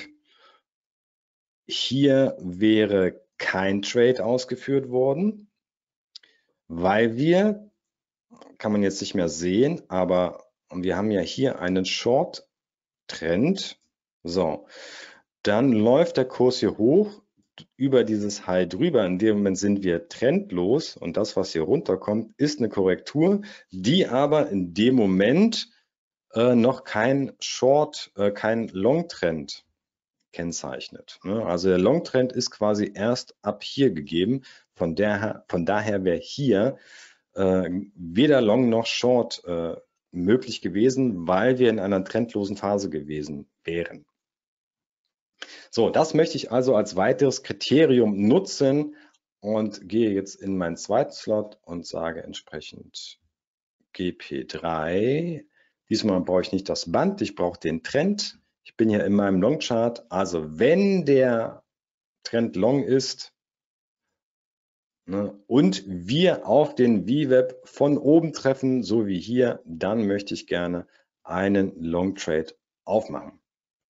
Hier wäre kein Trade ausgeführt worden, weil wir, kann man jetzt nicht mehr sehen, aber wir haben ja hier einen Short-Trend. So, dann läuft der Kurs hier hoch über dieses High drüber. In dem Moment sind wir trendlos und das, was hier runterkommt, ist eine Korrektur, die aber in dem Moment äh, noch kein Short, äh, kein Long-Trend kennzeichnet. Ne? Also der Long-Trend ist quasi erst ab hier gegeben. Von, der, von daher wäre hier äh, weder Long noch Short äh, möglich gewesen, weil wir in einer trendlosen Phase gewesen wären. So, das möchte ich also als weiteres Kriterium nutzen und gehe jetzt in meinen zweiten Slot und sage entsprechend G P drei. Diesmal brauche ich nicht das Band, ich brauche den Trend. Ich bin hier in meinem Long Chart, also wenn der Trend Long ist ne, und wir auf den V WAP von oben treffen, so wie hier, dann möchte ich gerne einen Long Trade aufmachen.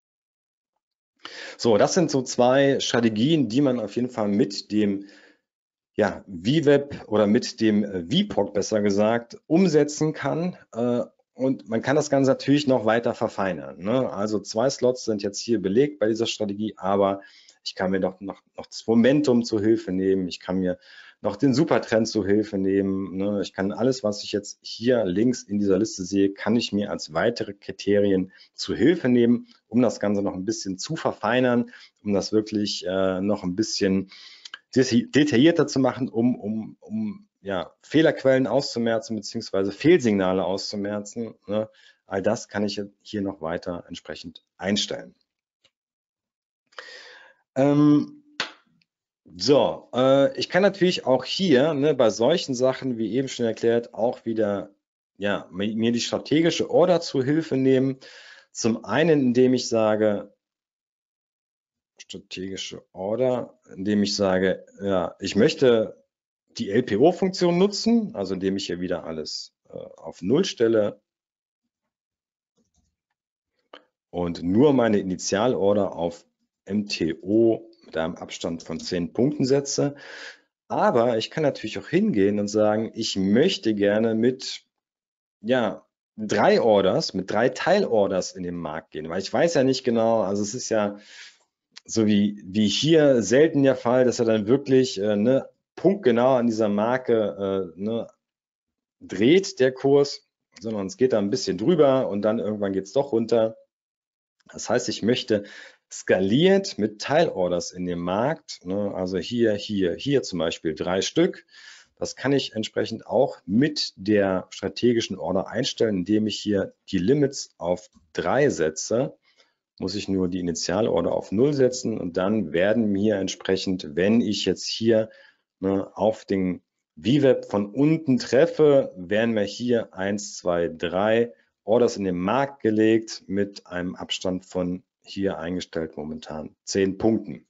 So, das sind so zwei Strategien, die man auf jeden Fall mit dem ja, V WAP oder mit dem V P O C besser gesagt umsetzen kann. Äh, und man kann das Ganze natürlich noch weiter verfeinern. Ne? Also zwei Slots sind jetzt hier belegt bei dieser Strategie, aber ich kann mir doch noch, noch das Momentum zur Hilfe nehmen. Ich kann mir noch den Supertrend zur Hilfe nehmen. Ne? Ich kann alles, was ich jetzt hier links in dieser Liste sehe, kann ich mir als weitere Kriterien zur Hilfe nehmen, um das Ganze noch ein bisschen zu verfeinern, um das wirklich äh, noch ein bisschen detaillierter zu machen, um, um, um ja, Fehlerquellen auszumerzen beziehungsweise Fehlsignale auszumerzen. Ne? All das kann ich hier noch weiter entsprechend einstellen. Ähm, so, äh, ich kann natürlich auch hier ne, bei solchen Sachen, wie eben schon erklärt, auch wieder ja, mir die strategische Order zu Hilfe nehmen. Zum einen, indem ich sage, strategische Order, indem ich sage, ja, ich möchte die L P O-Funktion nutzen, also indem ich hier wieder alles äh, auf Null stelle und nur meine Initialorder auf M T O mit einem Abstand von zehn Punkten setze. Aber ich kann natürlich auch hingehen und sagen, ich möchte gerne mit ja, drei Orders, mit drei Teilorders in den Markt gehen, weil ich weiß ja nicht genau, also es ist ja so wie, wie hier selten der Fall, dass er dann wirklich äh, ne, punktgenau an dieser Marke äh, ne, dreht, der Kurs, sondern es geht da ein bisschen drüber und dann irgendwann geht es doch runter. Das heißt, ich möchte skaliert mit Teilorders in dem Markt, ne, also hier, hier, hier zum Beispiel drei Stück. Das kann ich entsprechend auch mit der strategischen Order einstellen, indem ich hier die Limits auf drei setze. Muss ich nur die Initialorder auf null setzen und dann werden mir entsprechend, wenn ich jetzt hier ne, auf den V WAP von unten treffe, werden mir hier eins, zwei, drei Orders in den Markt gelegt mit einem Abstand von hier eingestellt momentan zehn Punkten.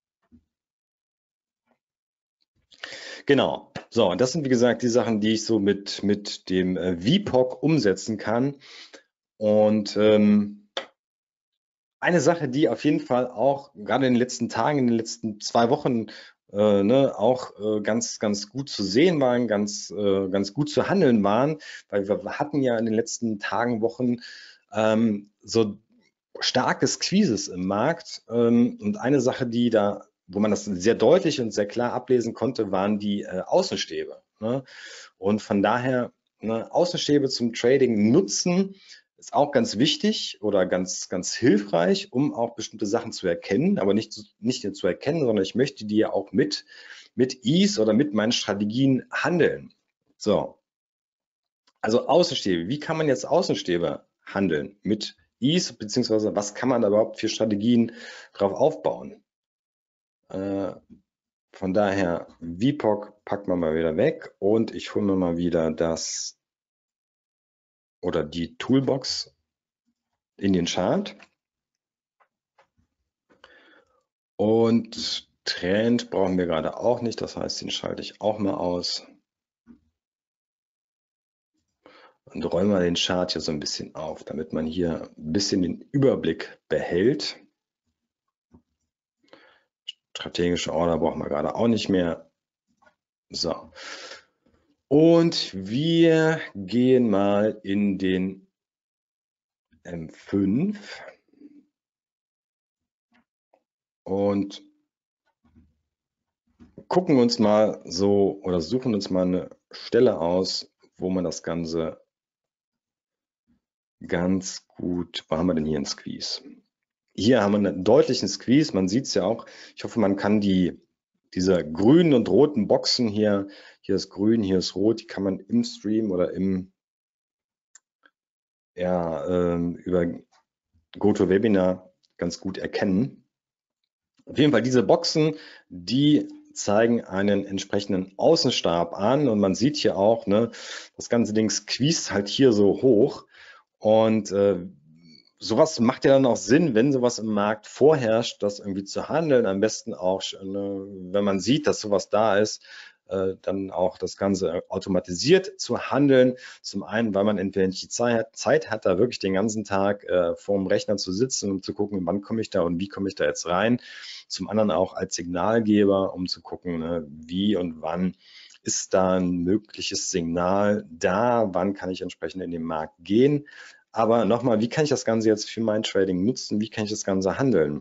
Genau. So, und das sind wie gesagt die Sachen, die ich so mit, mit dem äh, V P O C umsetzen kann. Und ähm, eine Sache, die auf jeden Fall auch gerade in den letzten Tagen, in den letzten zwei Wochen äh, ne, auch äh, ganz, ganz gut zu sehen waren, ganz, äh, ganz gut zu handeln waren, weil wir hatten ja in den letzten Tagen, Wochen ähm, so starke Squeezes im Markt. Ähm, und eine Sache, die da, wo man das sehr deutlich und sehr klar ablesen konnte, waren die äh, Außenstäbe. Ne? Und von daher ne, Außenstäbe zum Trading nutzen ist auch ganz wichtig oder ganz, ganz hilfreich, um auch bestimmte Sachen zu erkennen, aber nicht, nicht nur zu erkennen, sondern ich möchte die ja auch mit, mit Ease oder mit meinen Strategien handeln. So. Also Außenstäbe. Wie kann man jetzt Außenstäbe handeln mit Ease, beziehungsweise was kann man da überhaupt für Strategien drauf aufbauen? Äh, von daher, V P O C packen wir mal wieder weg und ich hole mir mal wieder das oder die Toolbox in den Chart. Und Trend brauchen wir gerade auch nicht, das heißt, den schalte ich auch mal aus. Und räumen wir den Chart hier so ein bisschen auf, damit man hier ein bisschen den Überblick behält. Strategische Order brauchen wir gerade auch nicht mehr. So. Und wir gehen mal in den M fünf und gucken uns mal so oder suchen uns mal eine Stelle aus, wo man das Ganze ganz gut, wo haben wir denn hier einen Squeeze? Hier haben wir einen deutlichen Squeeze, man sieht es ja auch. Ich hoffe, man kann die, diese grünen und roten Boxen hier, hier ist grün, hier ist rot, die kann man im Stream oder im, ja, äh, über GoToWebinar ganz gut erkennen. Auf jeden Fall diese Boxen, die zeigen einen entsprechenden Außenstab an und man sieht hier auch, ne, das ganze Ding squeezed halt hier so hoch und äh, sowas macht ja dann auch Sinn, wenn sowas im Markt vorherrscht, das irgendwie zu handeln, am besten auch, ne, wenn man sieht, dass sowas da ist, äh, dann auch das Ganze automatisiert zu handeln. Zum einen, weil man entweder nicht die Zeit, Zeit hat, da wirklich den ganzen Tag äh, vor dem Rechner zu sitzen, um zu gucken, wann komme ich da und wie komme ich da jetzt rein. Zum anderen auch als Signalgeber, um zu gucken, ne, wie und wann ist da ein mögliches Signal da, wann kann ich entsprechend in den Markt gehen. Aber nochmal, wie kann ich das Ganze jetzt für mein Trading nutzen? Wie kann ich das Ganze handeln?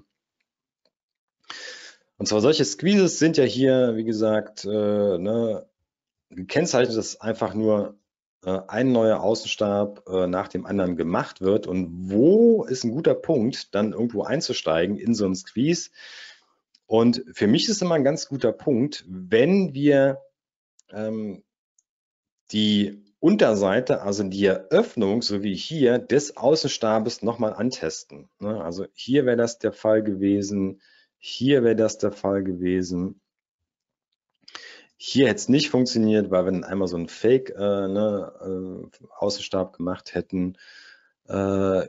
Und zwar solche Squeezes sind ja hier, wie gesagt, äh, ne, gekennzeichnet, dass einfach nur äh, ein neuer Außenstab äh, nach dem anderen gemacht wird. Und wo ist ein guter Punkt, dann irgendwo einzusteigen in so einen Squeeze? Und für mich ist immer ein ganz guter Punkt, wenn wir ähm, die Unterseite, also die Eröffnung, so wie hier, des Außenstabes nochmal antesten. Also hier wäre das der Fall gewesen, hier wäre das der Fall gewesen. Hier hätte es nicht funktioniert, weil wir dann einmal so einen Fake äh, ne, äh, Außenstab gemacht hätten. Äh,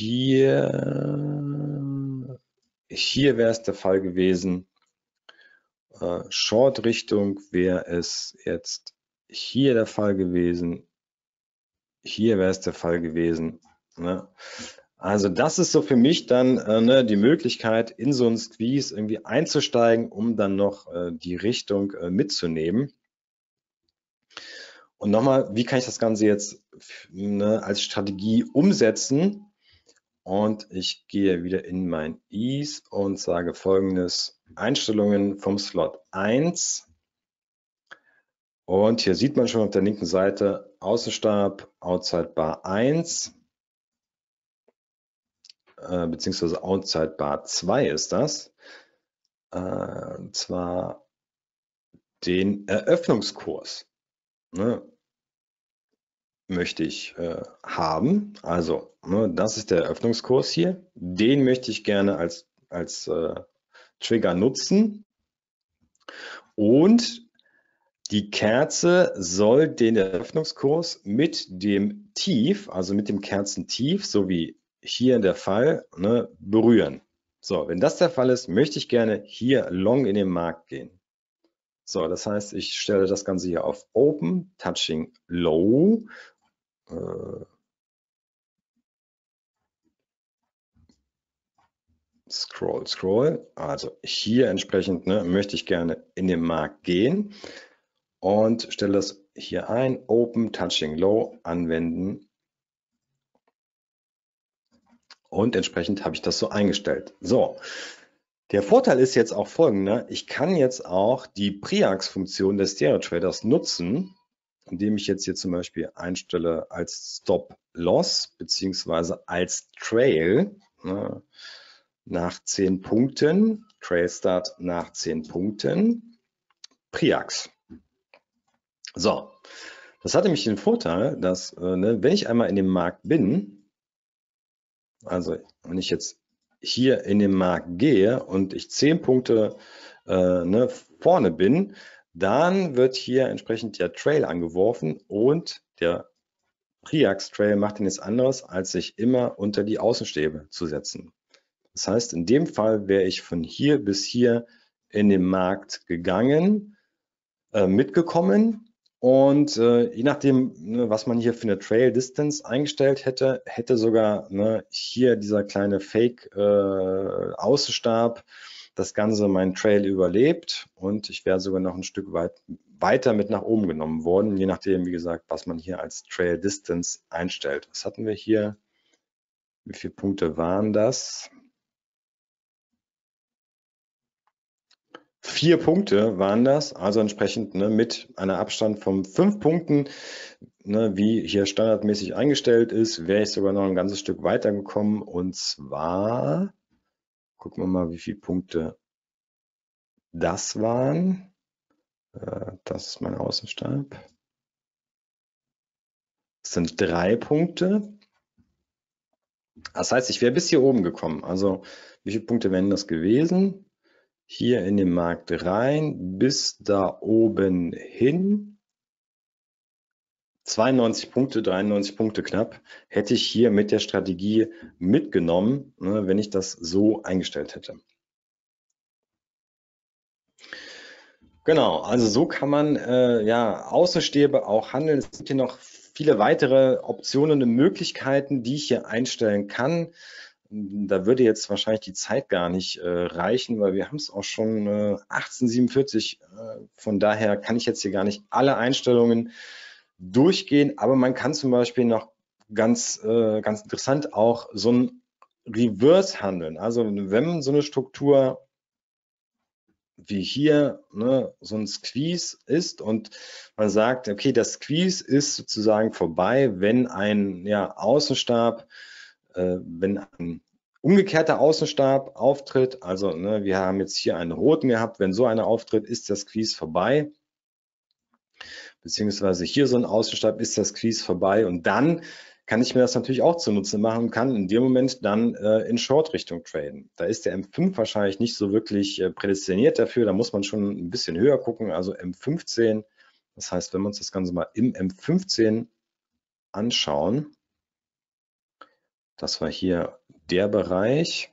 hier hier wäre es der Fall gewesen. Äh, Short-Richtung wäre es jetzt hier der Fall gewesen. Hier wäre es der Fall gewesen. Ne? Also das ist so für mich dann äh, ne, die Möglichkeit, in so einen Squeeze irgendwie einzusteigen, um dann noch äh, die Richtung äh, mitzunehmen. Und nochmal, wie kann ich das Ganze jetzt ne, als Strategie umsetzen? Und ich gehe wieder in mein Ease und sage folgendes: Einstellungen vom Slot eins. Und hier sieht man schon auf der linken Seite Außenstab, Outside Bar eins, äh, beziehungsweise Outside Bar zwei ist das. Äh, und zwar den Eröffnungskurs. Ne, möchte ich äh, haben. Also, ne, das ist der Eröffnungskurs hier. Den möchte ich gerne als, als äh, Trigger nutzen. Und die Kerze soll den Eröffnungskurs mit dem Tief, also mit dem Kerzentief sowie hier der Fall, ne, berühren. So, wenn das der Fall ist, möchte ich gerne hier long in den Markt gehen. So, das heißt, ich stelle das Ganze hier auf Open, Touching Low. Äh, Scroll, Scroll. Also hier entsprechend ne, möchte ich gerne in den Markt gehen und stelle das hier ein, Open, Touching Low, anwenden. Und entsprechend habe ich das so eingestellt. So, der Vorteil ist jetzt auch folgender. Ich kann jetzt auch die Preax-Funktion des Stereo Traders nutzen, indem ich jetzt hier zum Beispiel einstelle als Stop Loss beziehungsweise als Trail ne, nach zehn Punkten, Trail Start nach zehn Punkten, Preax. So, das hat nämlich den Vorteil, dass äh, ne, wenn ich einmal in dem Markt bin, also wenn ich jetzt hier in den Markt gehe und ich zehn Punkte äh, ne, vorne bin, dann wird hier entsprechend der Trail angeworfen und der Preax Trail macht nichts anderes, als sich immer unter die Außenstäbe zu setzen. Das heißt, in dem Fall wäre ich von hier bis hier in den Markt gegangen, äh, mitgekommen und äh, je nachdem, ne, was man hier für eine Trail Distance eingestellt hätte, hätte sogar ne, hier dieser kleine Fake äh, Außenstab das Ganze mein Trail überlebt und ich wäre sogar noch ein Stück weit weiter mit nach oben genommen worden, je nachdem, wie gesagt, was man hier als Trail Distance einstellt. Was hatten wir hier? Wie viele Punkte waren das? Vier Punkte waren das, also entsprechend ne, mit einer Abstand von fünf Punkten, ne, wie hier standardmäßig eingestellt ist, wäre ich sogar noch ein ganzes Stück weiter gekommen. Und zwar, gucken wir mal, wie viele Punkte das waren. Äh, das ist mein Außenstab. Das sind drei Punkte. Das heißt, ich wäre bis hier oben gekommen. Also wie viele Punkte wären das gewesen? Hier in den Markt rein, bis da oben hin. zweiundneunzig Punkte, dreiundneunzig Punkte knapp, hätte ich hier mit der Strategie mitgenommen, ne, wenn ich das so eingestellt hätte. Genau, also so kann man äh, ja Außenstäbe auch handeln. Es gibt hier noch viele weitere Optionen und Möglichkeiten, die ich hier einstellen kann. Da würde jetzt wahrscheinlich die Zeit gar nicht äh, reichen, weil wir haben es auch schon äh, achtzehnhundertsiebenundvierzig. Äh, von daher kann ich jetzt hier gar nicht alle Einstellungen durchgehen, aber man kann zum Beispiel noch ganz, äh, ganz interessant auch so ein Reverse handeln. Also wenn so eine Struktur wie hier ne, so ein Squeeze ist und man sagt, okay, das Squeeze ist sozusagen vorbei, wenn ein ja, Außenstab, äh, wenn ein umgekehrter Außenstab auftritt, also ne, wir haben jetzt hier einen roten gehabt, wenn so einer auftritt, ist der Squeeze vorbei. Beziehungsweise hier so ein Außenstab ist das Squeeze vorbei und dann kann ich mir das natürlich auch zunutze machen und kann in dem Moment dann äh, in Short-Richtung traden. Da ist der M fünf wahrscheinlich nicht so wirklich äh, prädestiniert dafür, da muss man schon ein bisschen höher gucken, also M fünfzehn. Das heißt, wenn wir uns das Ganze mal im M fünfzehn anschauen, das war hier der Bereich.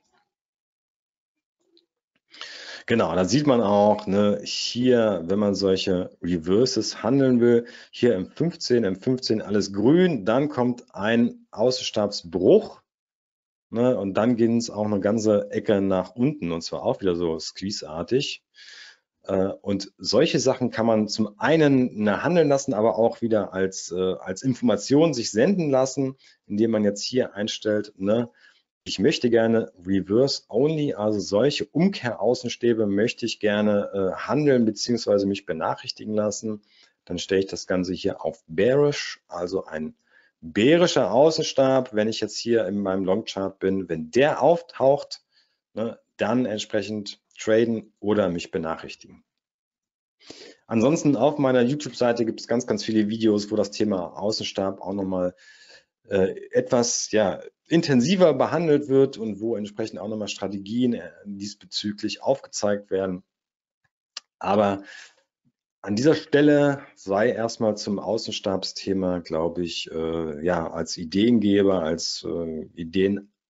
Genau, da sieht man auch, ne, hier, wenn man solche Reverses handeln will, hier M fünfzehn, M fünfzehn alles grün, dann kommt ein Außenstabsbruch ne, und dann geht es auch eine ganze Ecke nach unten und zwar auch wieder so squeeze-artig. Äh, und solche Sachen kann man zum einen ne, handeln lassen, aber auch wieder als, äh, als Information sich senden lassen, indem man jetzt hier einstellt, ne, ich möchte gerne Reverse Only, also solche Umkehraußenstäbe möchte ich gerne äh, handeln bzw. mich benachrichtigen lassen. Dann stelle ich das Ganze hier auf Bearish, also ein bärischer Außenstab. Wenn ich jetzt hier in meinem Long Chart bin, wenn der auftaucht, ne, dann entsprechend traden oder mich benachrichtigen. Ansonsten auf meiner YouTube-Seite gibt es ganz, ganz viele Videos, wo das Thema Außenstab auch nochmal äh, etwas ja, intensiver behandelt wird und wo entsprechend auch nochmal Strategien äh, diesbezüglich aufgezeigt werden. Aber an dieser Stelle sei erstmal zum Außenstabsthema, glaube ich, äh, ja, als Ideengeber, als äh, Ideen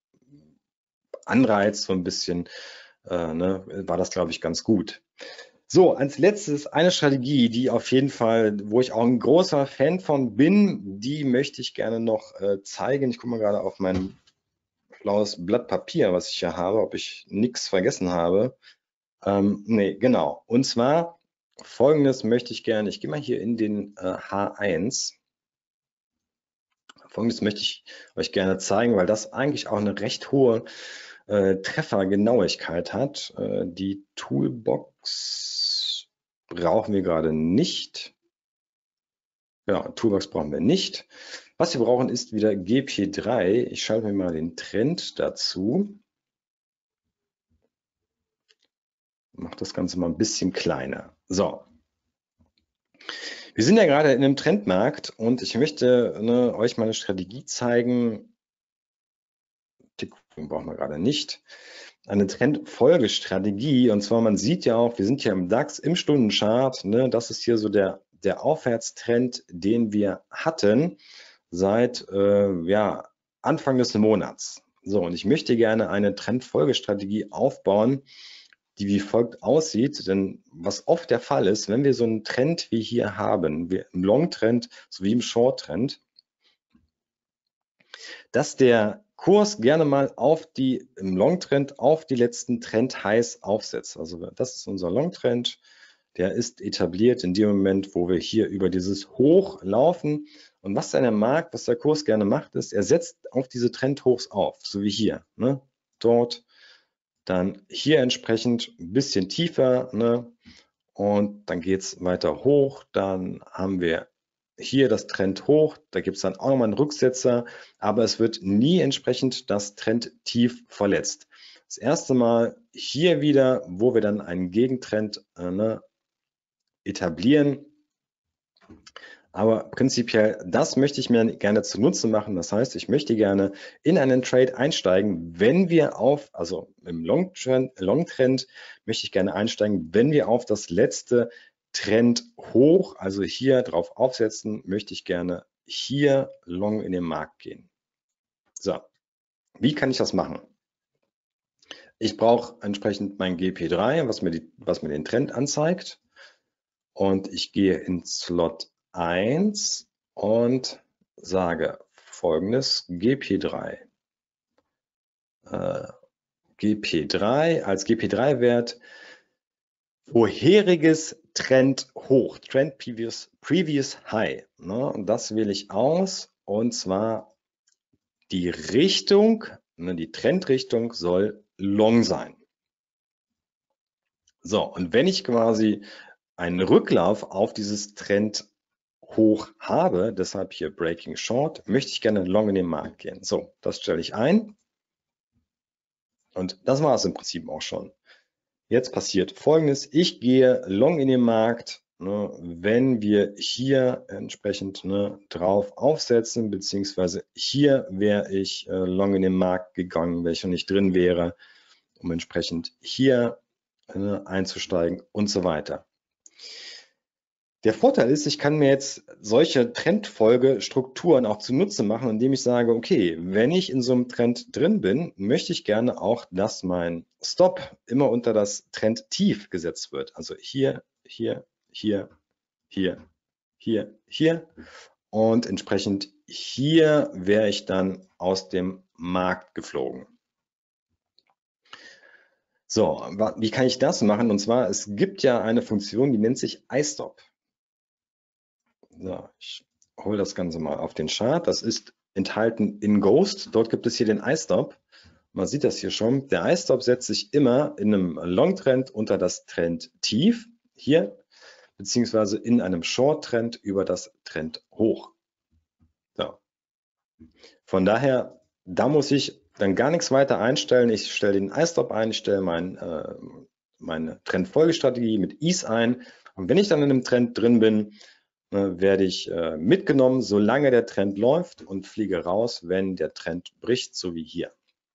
Anreiz so ein bisschen, äh, ne, war das, glaube ich, ganz gut. So, als letztes eine Strategie, die auf jeden Fall, wo ich auch ein großer Fan von bin, die möchte ich gerne noch äh, zeigen. Ich gucke mal gerade auf mein blaues Blatt Papier, was ich hier habe, ob ich nichts vergessen habe. Ähm, nee, genau. Und zwar Folgendes möchte ich gerne, ich gehe mal hier in den äh, H eins. Folgendes möchte ich euch gerne zeigen, weil das eigentlich auch eine recht hohe äh, Treffergenauigkeit hat. Äh, die Toolbox brauchen wir gerade nicht. Ja, Toolbox brauchen wir nicht. Was wir brauchen, ist wieder G P drei. Ich schalte mir mal den Trend dazu. Mache das Ganze mal ein bisschen kleiner. So. Wir sind ja gerade in einem Trendmarkt und ich möchte ne, euch mal eine Strategie zeigen. Tickung brauchen wir gerade nicht. Eine Trendfolgestrategie. Und zwar, man sieht ja auch, wir sind ja im DAX im Stundenchart. Ne, das ist hier so der, der Aufwärtstrend, den wir hatten seit äh, ja, Anfang des Monats. So, und ich möchte gerne eine Trendfolgestrategie aufbauen, die wie folgt aussieht. Denn was oft der Fall ist, wenn wir so einen Trend wie hier haben, wir im Long-Trend sowie im Short-Trend, dass der Kurs gerne mal auf die, im Long-Trend auf die letzten Trend-Highs aufsetzt. Also das ist unser Long-Trend. Der ist etabliert in dem Moment, wo wir hier über dieses Hoch laufen. Und was der Markt, was der Kurs gerne macht, ist, er setzt auf diese Trendhochs auf, so wie hier. Ne? Dort, dann hier entsprechend ein bisschen tiefer. Ne? Und dann geht es weiter hoch. Dann haben wir hier das Trend hoch. Da gibt es dann auch nochmal einen Rücksetzer. Aber es wird nie entsprechend das Trendtief verletzt. Das erste Mal hier wieder, wo wir dann einen Gegentrend äh, ne, etablieren. Aber prinzipiell, das möchte ich mir gerne zunutze machen. Das heißt, ich möchte gerne in einen Trade einsteigen, wenn wir auf, also im Long-Trend, Long-Trend möchte ich gerne einsteigen, wenn wir auf das letzte Trend hoch, also hier drauf aufsetzen, möchte ich gerne hier long in den Markt gehen. So, wie kann ich das machen? Ich brauche entsprechend mein G P drei, was mir, die, was mir den Trend anzeigt. Und ich gehe in Slot eins und sage folgendes, G P drei. Äh, G P drei als G P drei Wert vorheriges Trend hoch, Trend Previous, previous High. Ne? Und das wähle ich aus und zwar die Richtung, ne, die Trendrichtung soll long sein. So, und wenn ich quasi einen Rücklauf auf dieses Trend hoch habe, deshalb hier Breaking Short, möchte ich gerne long in den Markt gehen. So, das stelle ich ein. Und das war es im Prinzip auch schon. Jetzt passiert Folgendes. Ich gehe long in den Markt, ne, wenn wir hier entsprechend ne, drauf aufsetzen, beziehungsweise hier wäre ich äh, long in den Markt gegangen, wenn ich noch nicht drin wäre, um entsprechend hier äh, einzusteigen und so weiter. Der Vorteil ist, ich kann mir jetzt solche Trendfolgestrukturen auch zunutze machen, indem ich sage, okay, wenn ich in so einem Trend drin bin, möchte ich gerne auch, dass mein Stop immer unter das Trendtief gesetzt wird. Also hier, hier, hier, hier, hier, hier. Und entsprechend hier wäre ich dann aus dem Markt geflogen. So, wie kann ich das machen? Und zwar, es gibt ja eine Funktion, die nennt sich iStop. So, ich hole das Ganze mal auf den Chart. Das ist enthalten in Ghost. Dort gibt es hier den iStop. Man sieht das hier schon. Der iStop setzt sich immer in einem Long-Trend unter das Trend-Tief hier, beziehungsweise in einem Short-Trend über das Trend-Hoch. So. Von daher, da muss ich dann gar nichts weiter einstellen. Ich stelle den iStop ein, ich stelle mein, äh, meine Trendfolgestrategie mit Ease ein. Und wenn ich dann in einem Trend drin bin, werde ich äh, mitgenommen, solange der Trend läuft und fliege raus, wenn der Trend bricht, so wie hier.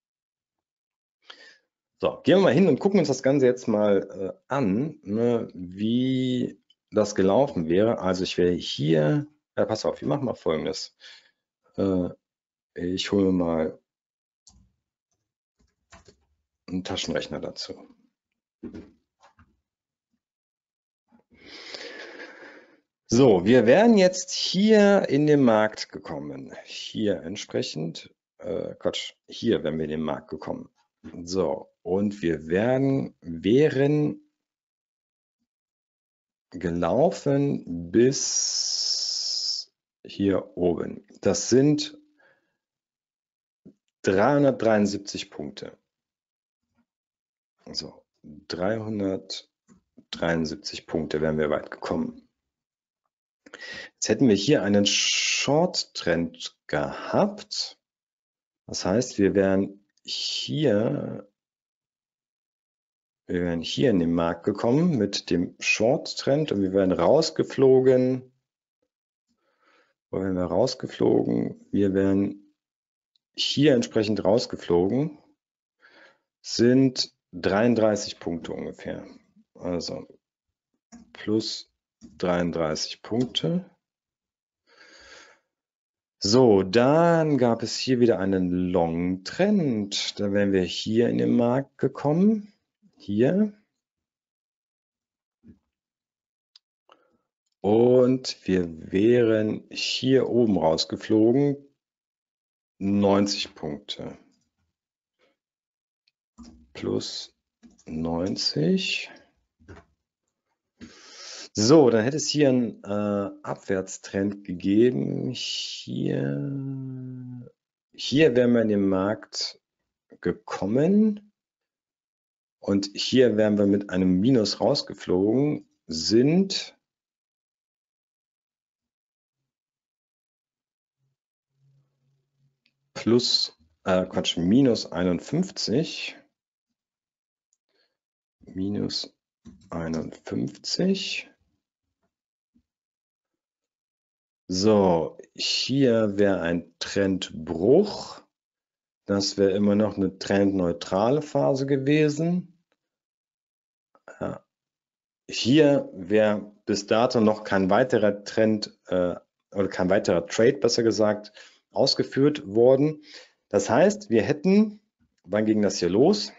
So, gehen wir mal hin und gucken uns das Ganze jetzt mal äh, an, ne, wie das gelaufen wäre. Also ich wäre hier, äh, pass auf, wir machen mal Folgendes. Äh, ich hole mal einen Taschenrechner dazu. So, wir wären jetzt hier in den Markt gekommen. Hier entsprechend, äh, Quatsch, hier wären wir in den Markt gekommen. So, und wir werden, wären gelaufen bis hier oben. Das sind dreihundertdreiundsiebzig Punkte. So, dreihundertdreiundsiebzig Punkte wären wir weit gekommen. Jetzt hätten wir hier einen Short-Trend gehabt. Das heißt, wir wären hier, wir wären hier in den Markt gekommen mit dem Short-Trend und wir wären rausgeflogen. Wo wären wir rausgeflogen? Wir wären hier entsprechend rausgeflogen, sind dreiunddreißig Punkte ungefähr. Also plus dreiunddreißig Punkte. So, dann gab es hier wieder einen Long Trend. Da wären wir hier in den Markt gekommen. Hier. Und wir wären hier oben rausgeflogen. neunzig Punkte. Plus neunzig. So, dann hätte es hier einen äh, Abwärtstrend gegeben. Hier, hier wären wir in den Markt gekommen und hier wären wir mit einem Minus rausgeflogen, sind plus, äh, Quatsch, minus einundfünfzig. Minus einundfünfzig. So, hier wäre ein Trendbruch. Das wäre immer noch eine trendneutrale Phase gewesen. Ja. Hier wäre bis dato noch kein weiterer Trend äh, oder kein weiterer Trade, besser gesagt, ausgeführt worden. Das heißt, wir hätten, wann ging das hier los?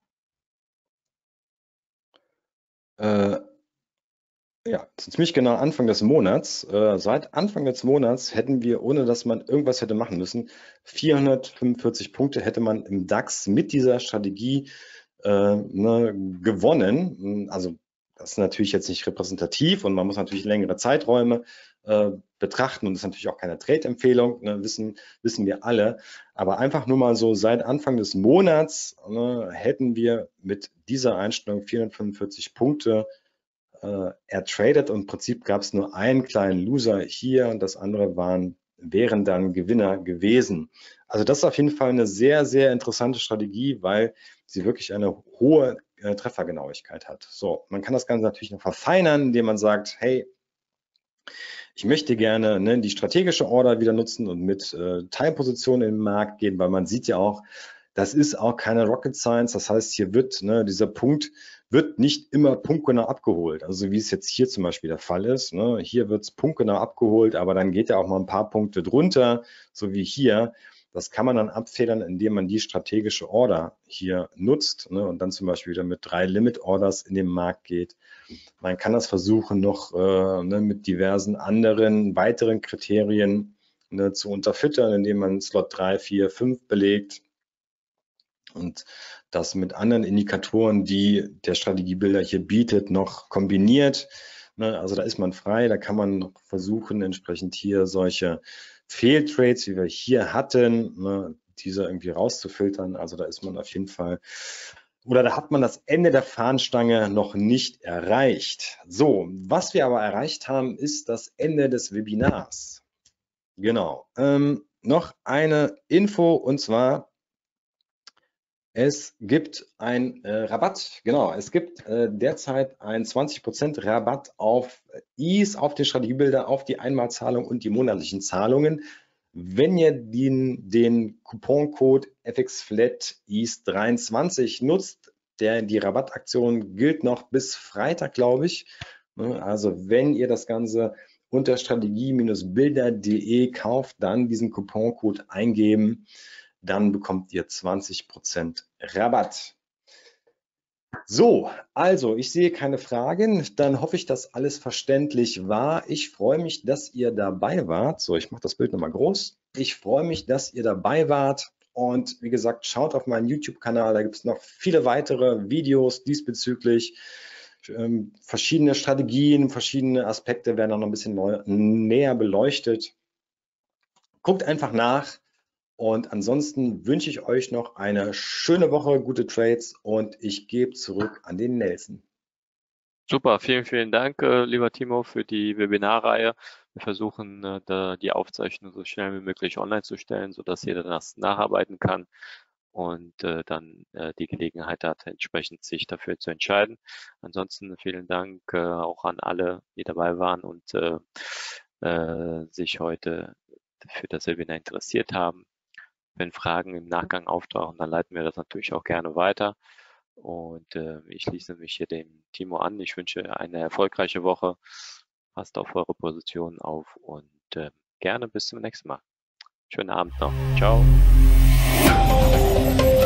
Äh, Ja, ziemlich genau Anfang des Monats. Äh, seit Anfang des Monats hätten wir, ohne dass man irgendwas hätte machen müssen, vierhundertfünfundvierzig Punkte hätte man im DAX mit dieser Strategie äh, ne, gewonnen. Also das ist natürlich jetzt nicht repräsentativ und man muss natürlich längere Zeiträume äh, betrachten und das ist natürlich auch keine Trade-Empfehlung, ne, wissen, wissen wir alle. Aber einfach nur mal so, seit Anfang des Monats ne, hätten wir mit dieser Einstellung vierhundertfünfundvierzig Punkte äh, ertradet und im Prinzip gab es nur einen kleinen Loser hier und das andere waren, wären dann Gewinner gewesen. Also das ist auf jeden Fall eine sehr, sehr interessante Strategie, weil sie wirklich eine hohe äh, Treffergenauigkeit hat. So, man kann das Ganze natürlich noch verfeinern, indem man sagt, hey, ich möchte gerne ne, die strategische Order wieder nutzen und mit äh, Teilpositionen im Markt gehen, weil man sieht ja auch, das ist auch keine Rocket Science. Das heißt, hier wird ne, dieser Punkt wird nicht immer punktgenau abgeholt. Also wie es jetzt hier zum Beispiel der Fall ist. Ne? Hier wird es punktgenau abgeholt, aber dann geht ja auch mal ein paar Punkte drunter, so wie hier. Das kann man dann abfedern, indem man die strategische Order hier nutzt ne? und dann zum Beispiel wieder mit drei Limit Orders in den Markt geht. Man kann das versuchen, noch äh, ne, mit diversen anderen weiteren Kriterien ne, zu unterfüttern, indem man Slot drei, vier, fünf belegt. Und das mit anderen Indikatoren, die der Strategiebilder hier bietet, noch kombiniert. Also da ist man frei, da kann man noch versuchen, entsprechend hier solche Fehltrades, wie wir hier hatten, diese irgendwie rauszufiltern. Also da ist man auf jeden Fall, oder da hat man das Ende der Fahnenstange noch nicht erreicht. So, was wir aber erreicht haben, ist das Ende des Webinars. Genau. Ähm, noch eine Info und zwar, es gibt ein äh, Rabatt, genau, es gibt äh, derzeit ein zwanzig Prozent Rabatt auf E A S, auf die Strategiebilder, auf die Einmalzahlung und die monatlichen Zahlungen. Wenn ihr den, den Couponcode F X Flat E A S dreiundzwanzig nutzt, der, die Rabattaktion gilt noch bis Freitag, glaube ich. Also wenn ihr das Ganze unter strategie Bilder punkt de kauft, dann diesen Couponcode eingeben. Dann bekommt ihr zwanzig Prozent Rabatt. So, also ich sehe keine Fragen. Dann hoffe ich, dass alles verständlich war. Ich freue mich, dass ihr dabei wart. So, ich mache das Bild nochmal groß. Ich freue mich, dass ihr dabei wart. Und wie gesagt, schaut auf meinen YouTube-Kanal. Da gibt es noch viele weitere Videos diesbezüglich. Ähm, verschiedene Strategien, verschiedene Aspekte werden auch noch ein bisschen neu, näher beleuchtet. Guckt einfach nach. Und ansonsten wünsche ich euch noch eine schöne Woche, gute Trades und ich gebe zurück an den Nelson. Super, vielen, vielen Dank, äh, lieber Timo, für die Webinarreihe. Wir versuchen, äh, da die Aufzeichnung so schnell wie möglich online zu stellen, sodass jeder das nacharbeiten kann und äh, dann äh, die Gelegenheit hat, entsprechend sich dafür zu entscheiden. Ansonsten vielen Dank äh, auch an alle, die dabei waren und äh, äh, sich heute für das Webinar interessiert haben. Wenn Fragen im Nachgang auftauchen, dann leiten wir das natürlich auch gerne weiter. Und äh, ich schließe mich hier dem Timo an. Ich wünsche eine erfolgreiche Woche. Passt auf eure Positionen auf und äh, gerne bis zum nächsten Mal. Schönen Abend noch. Ciao.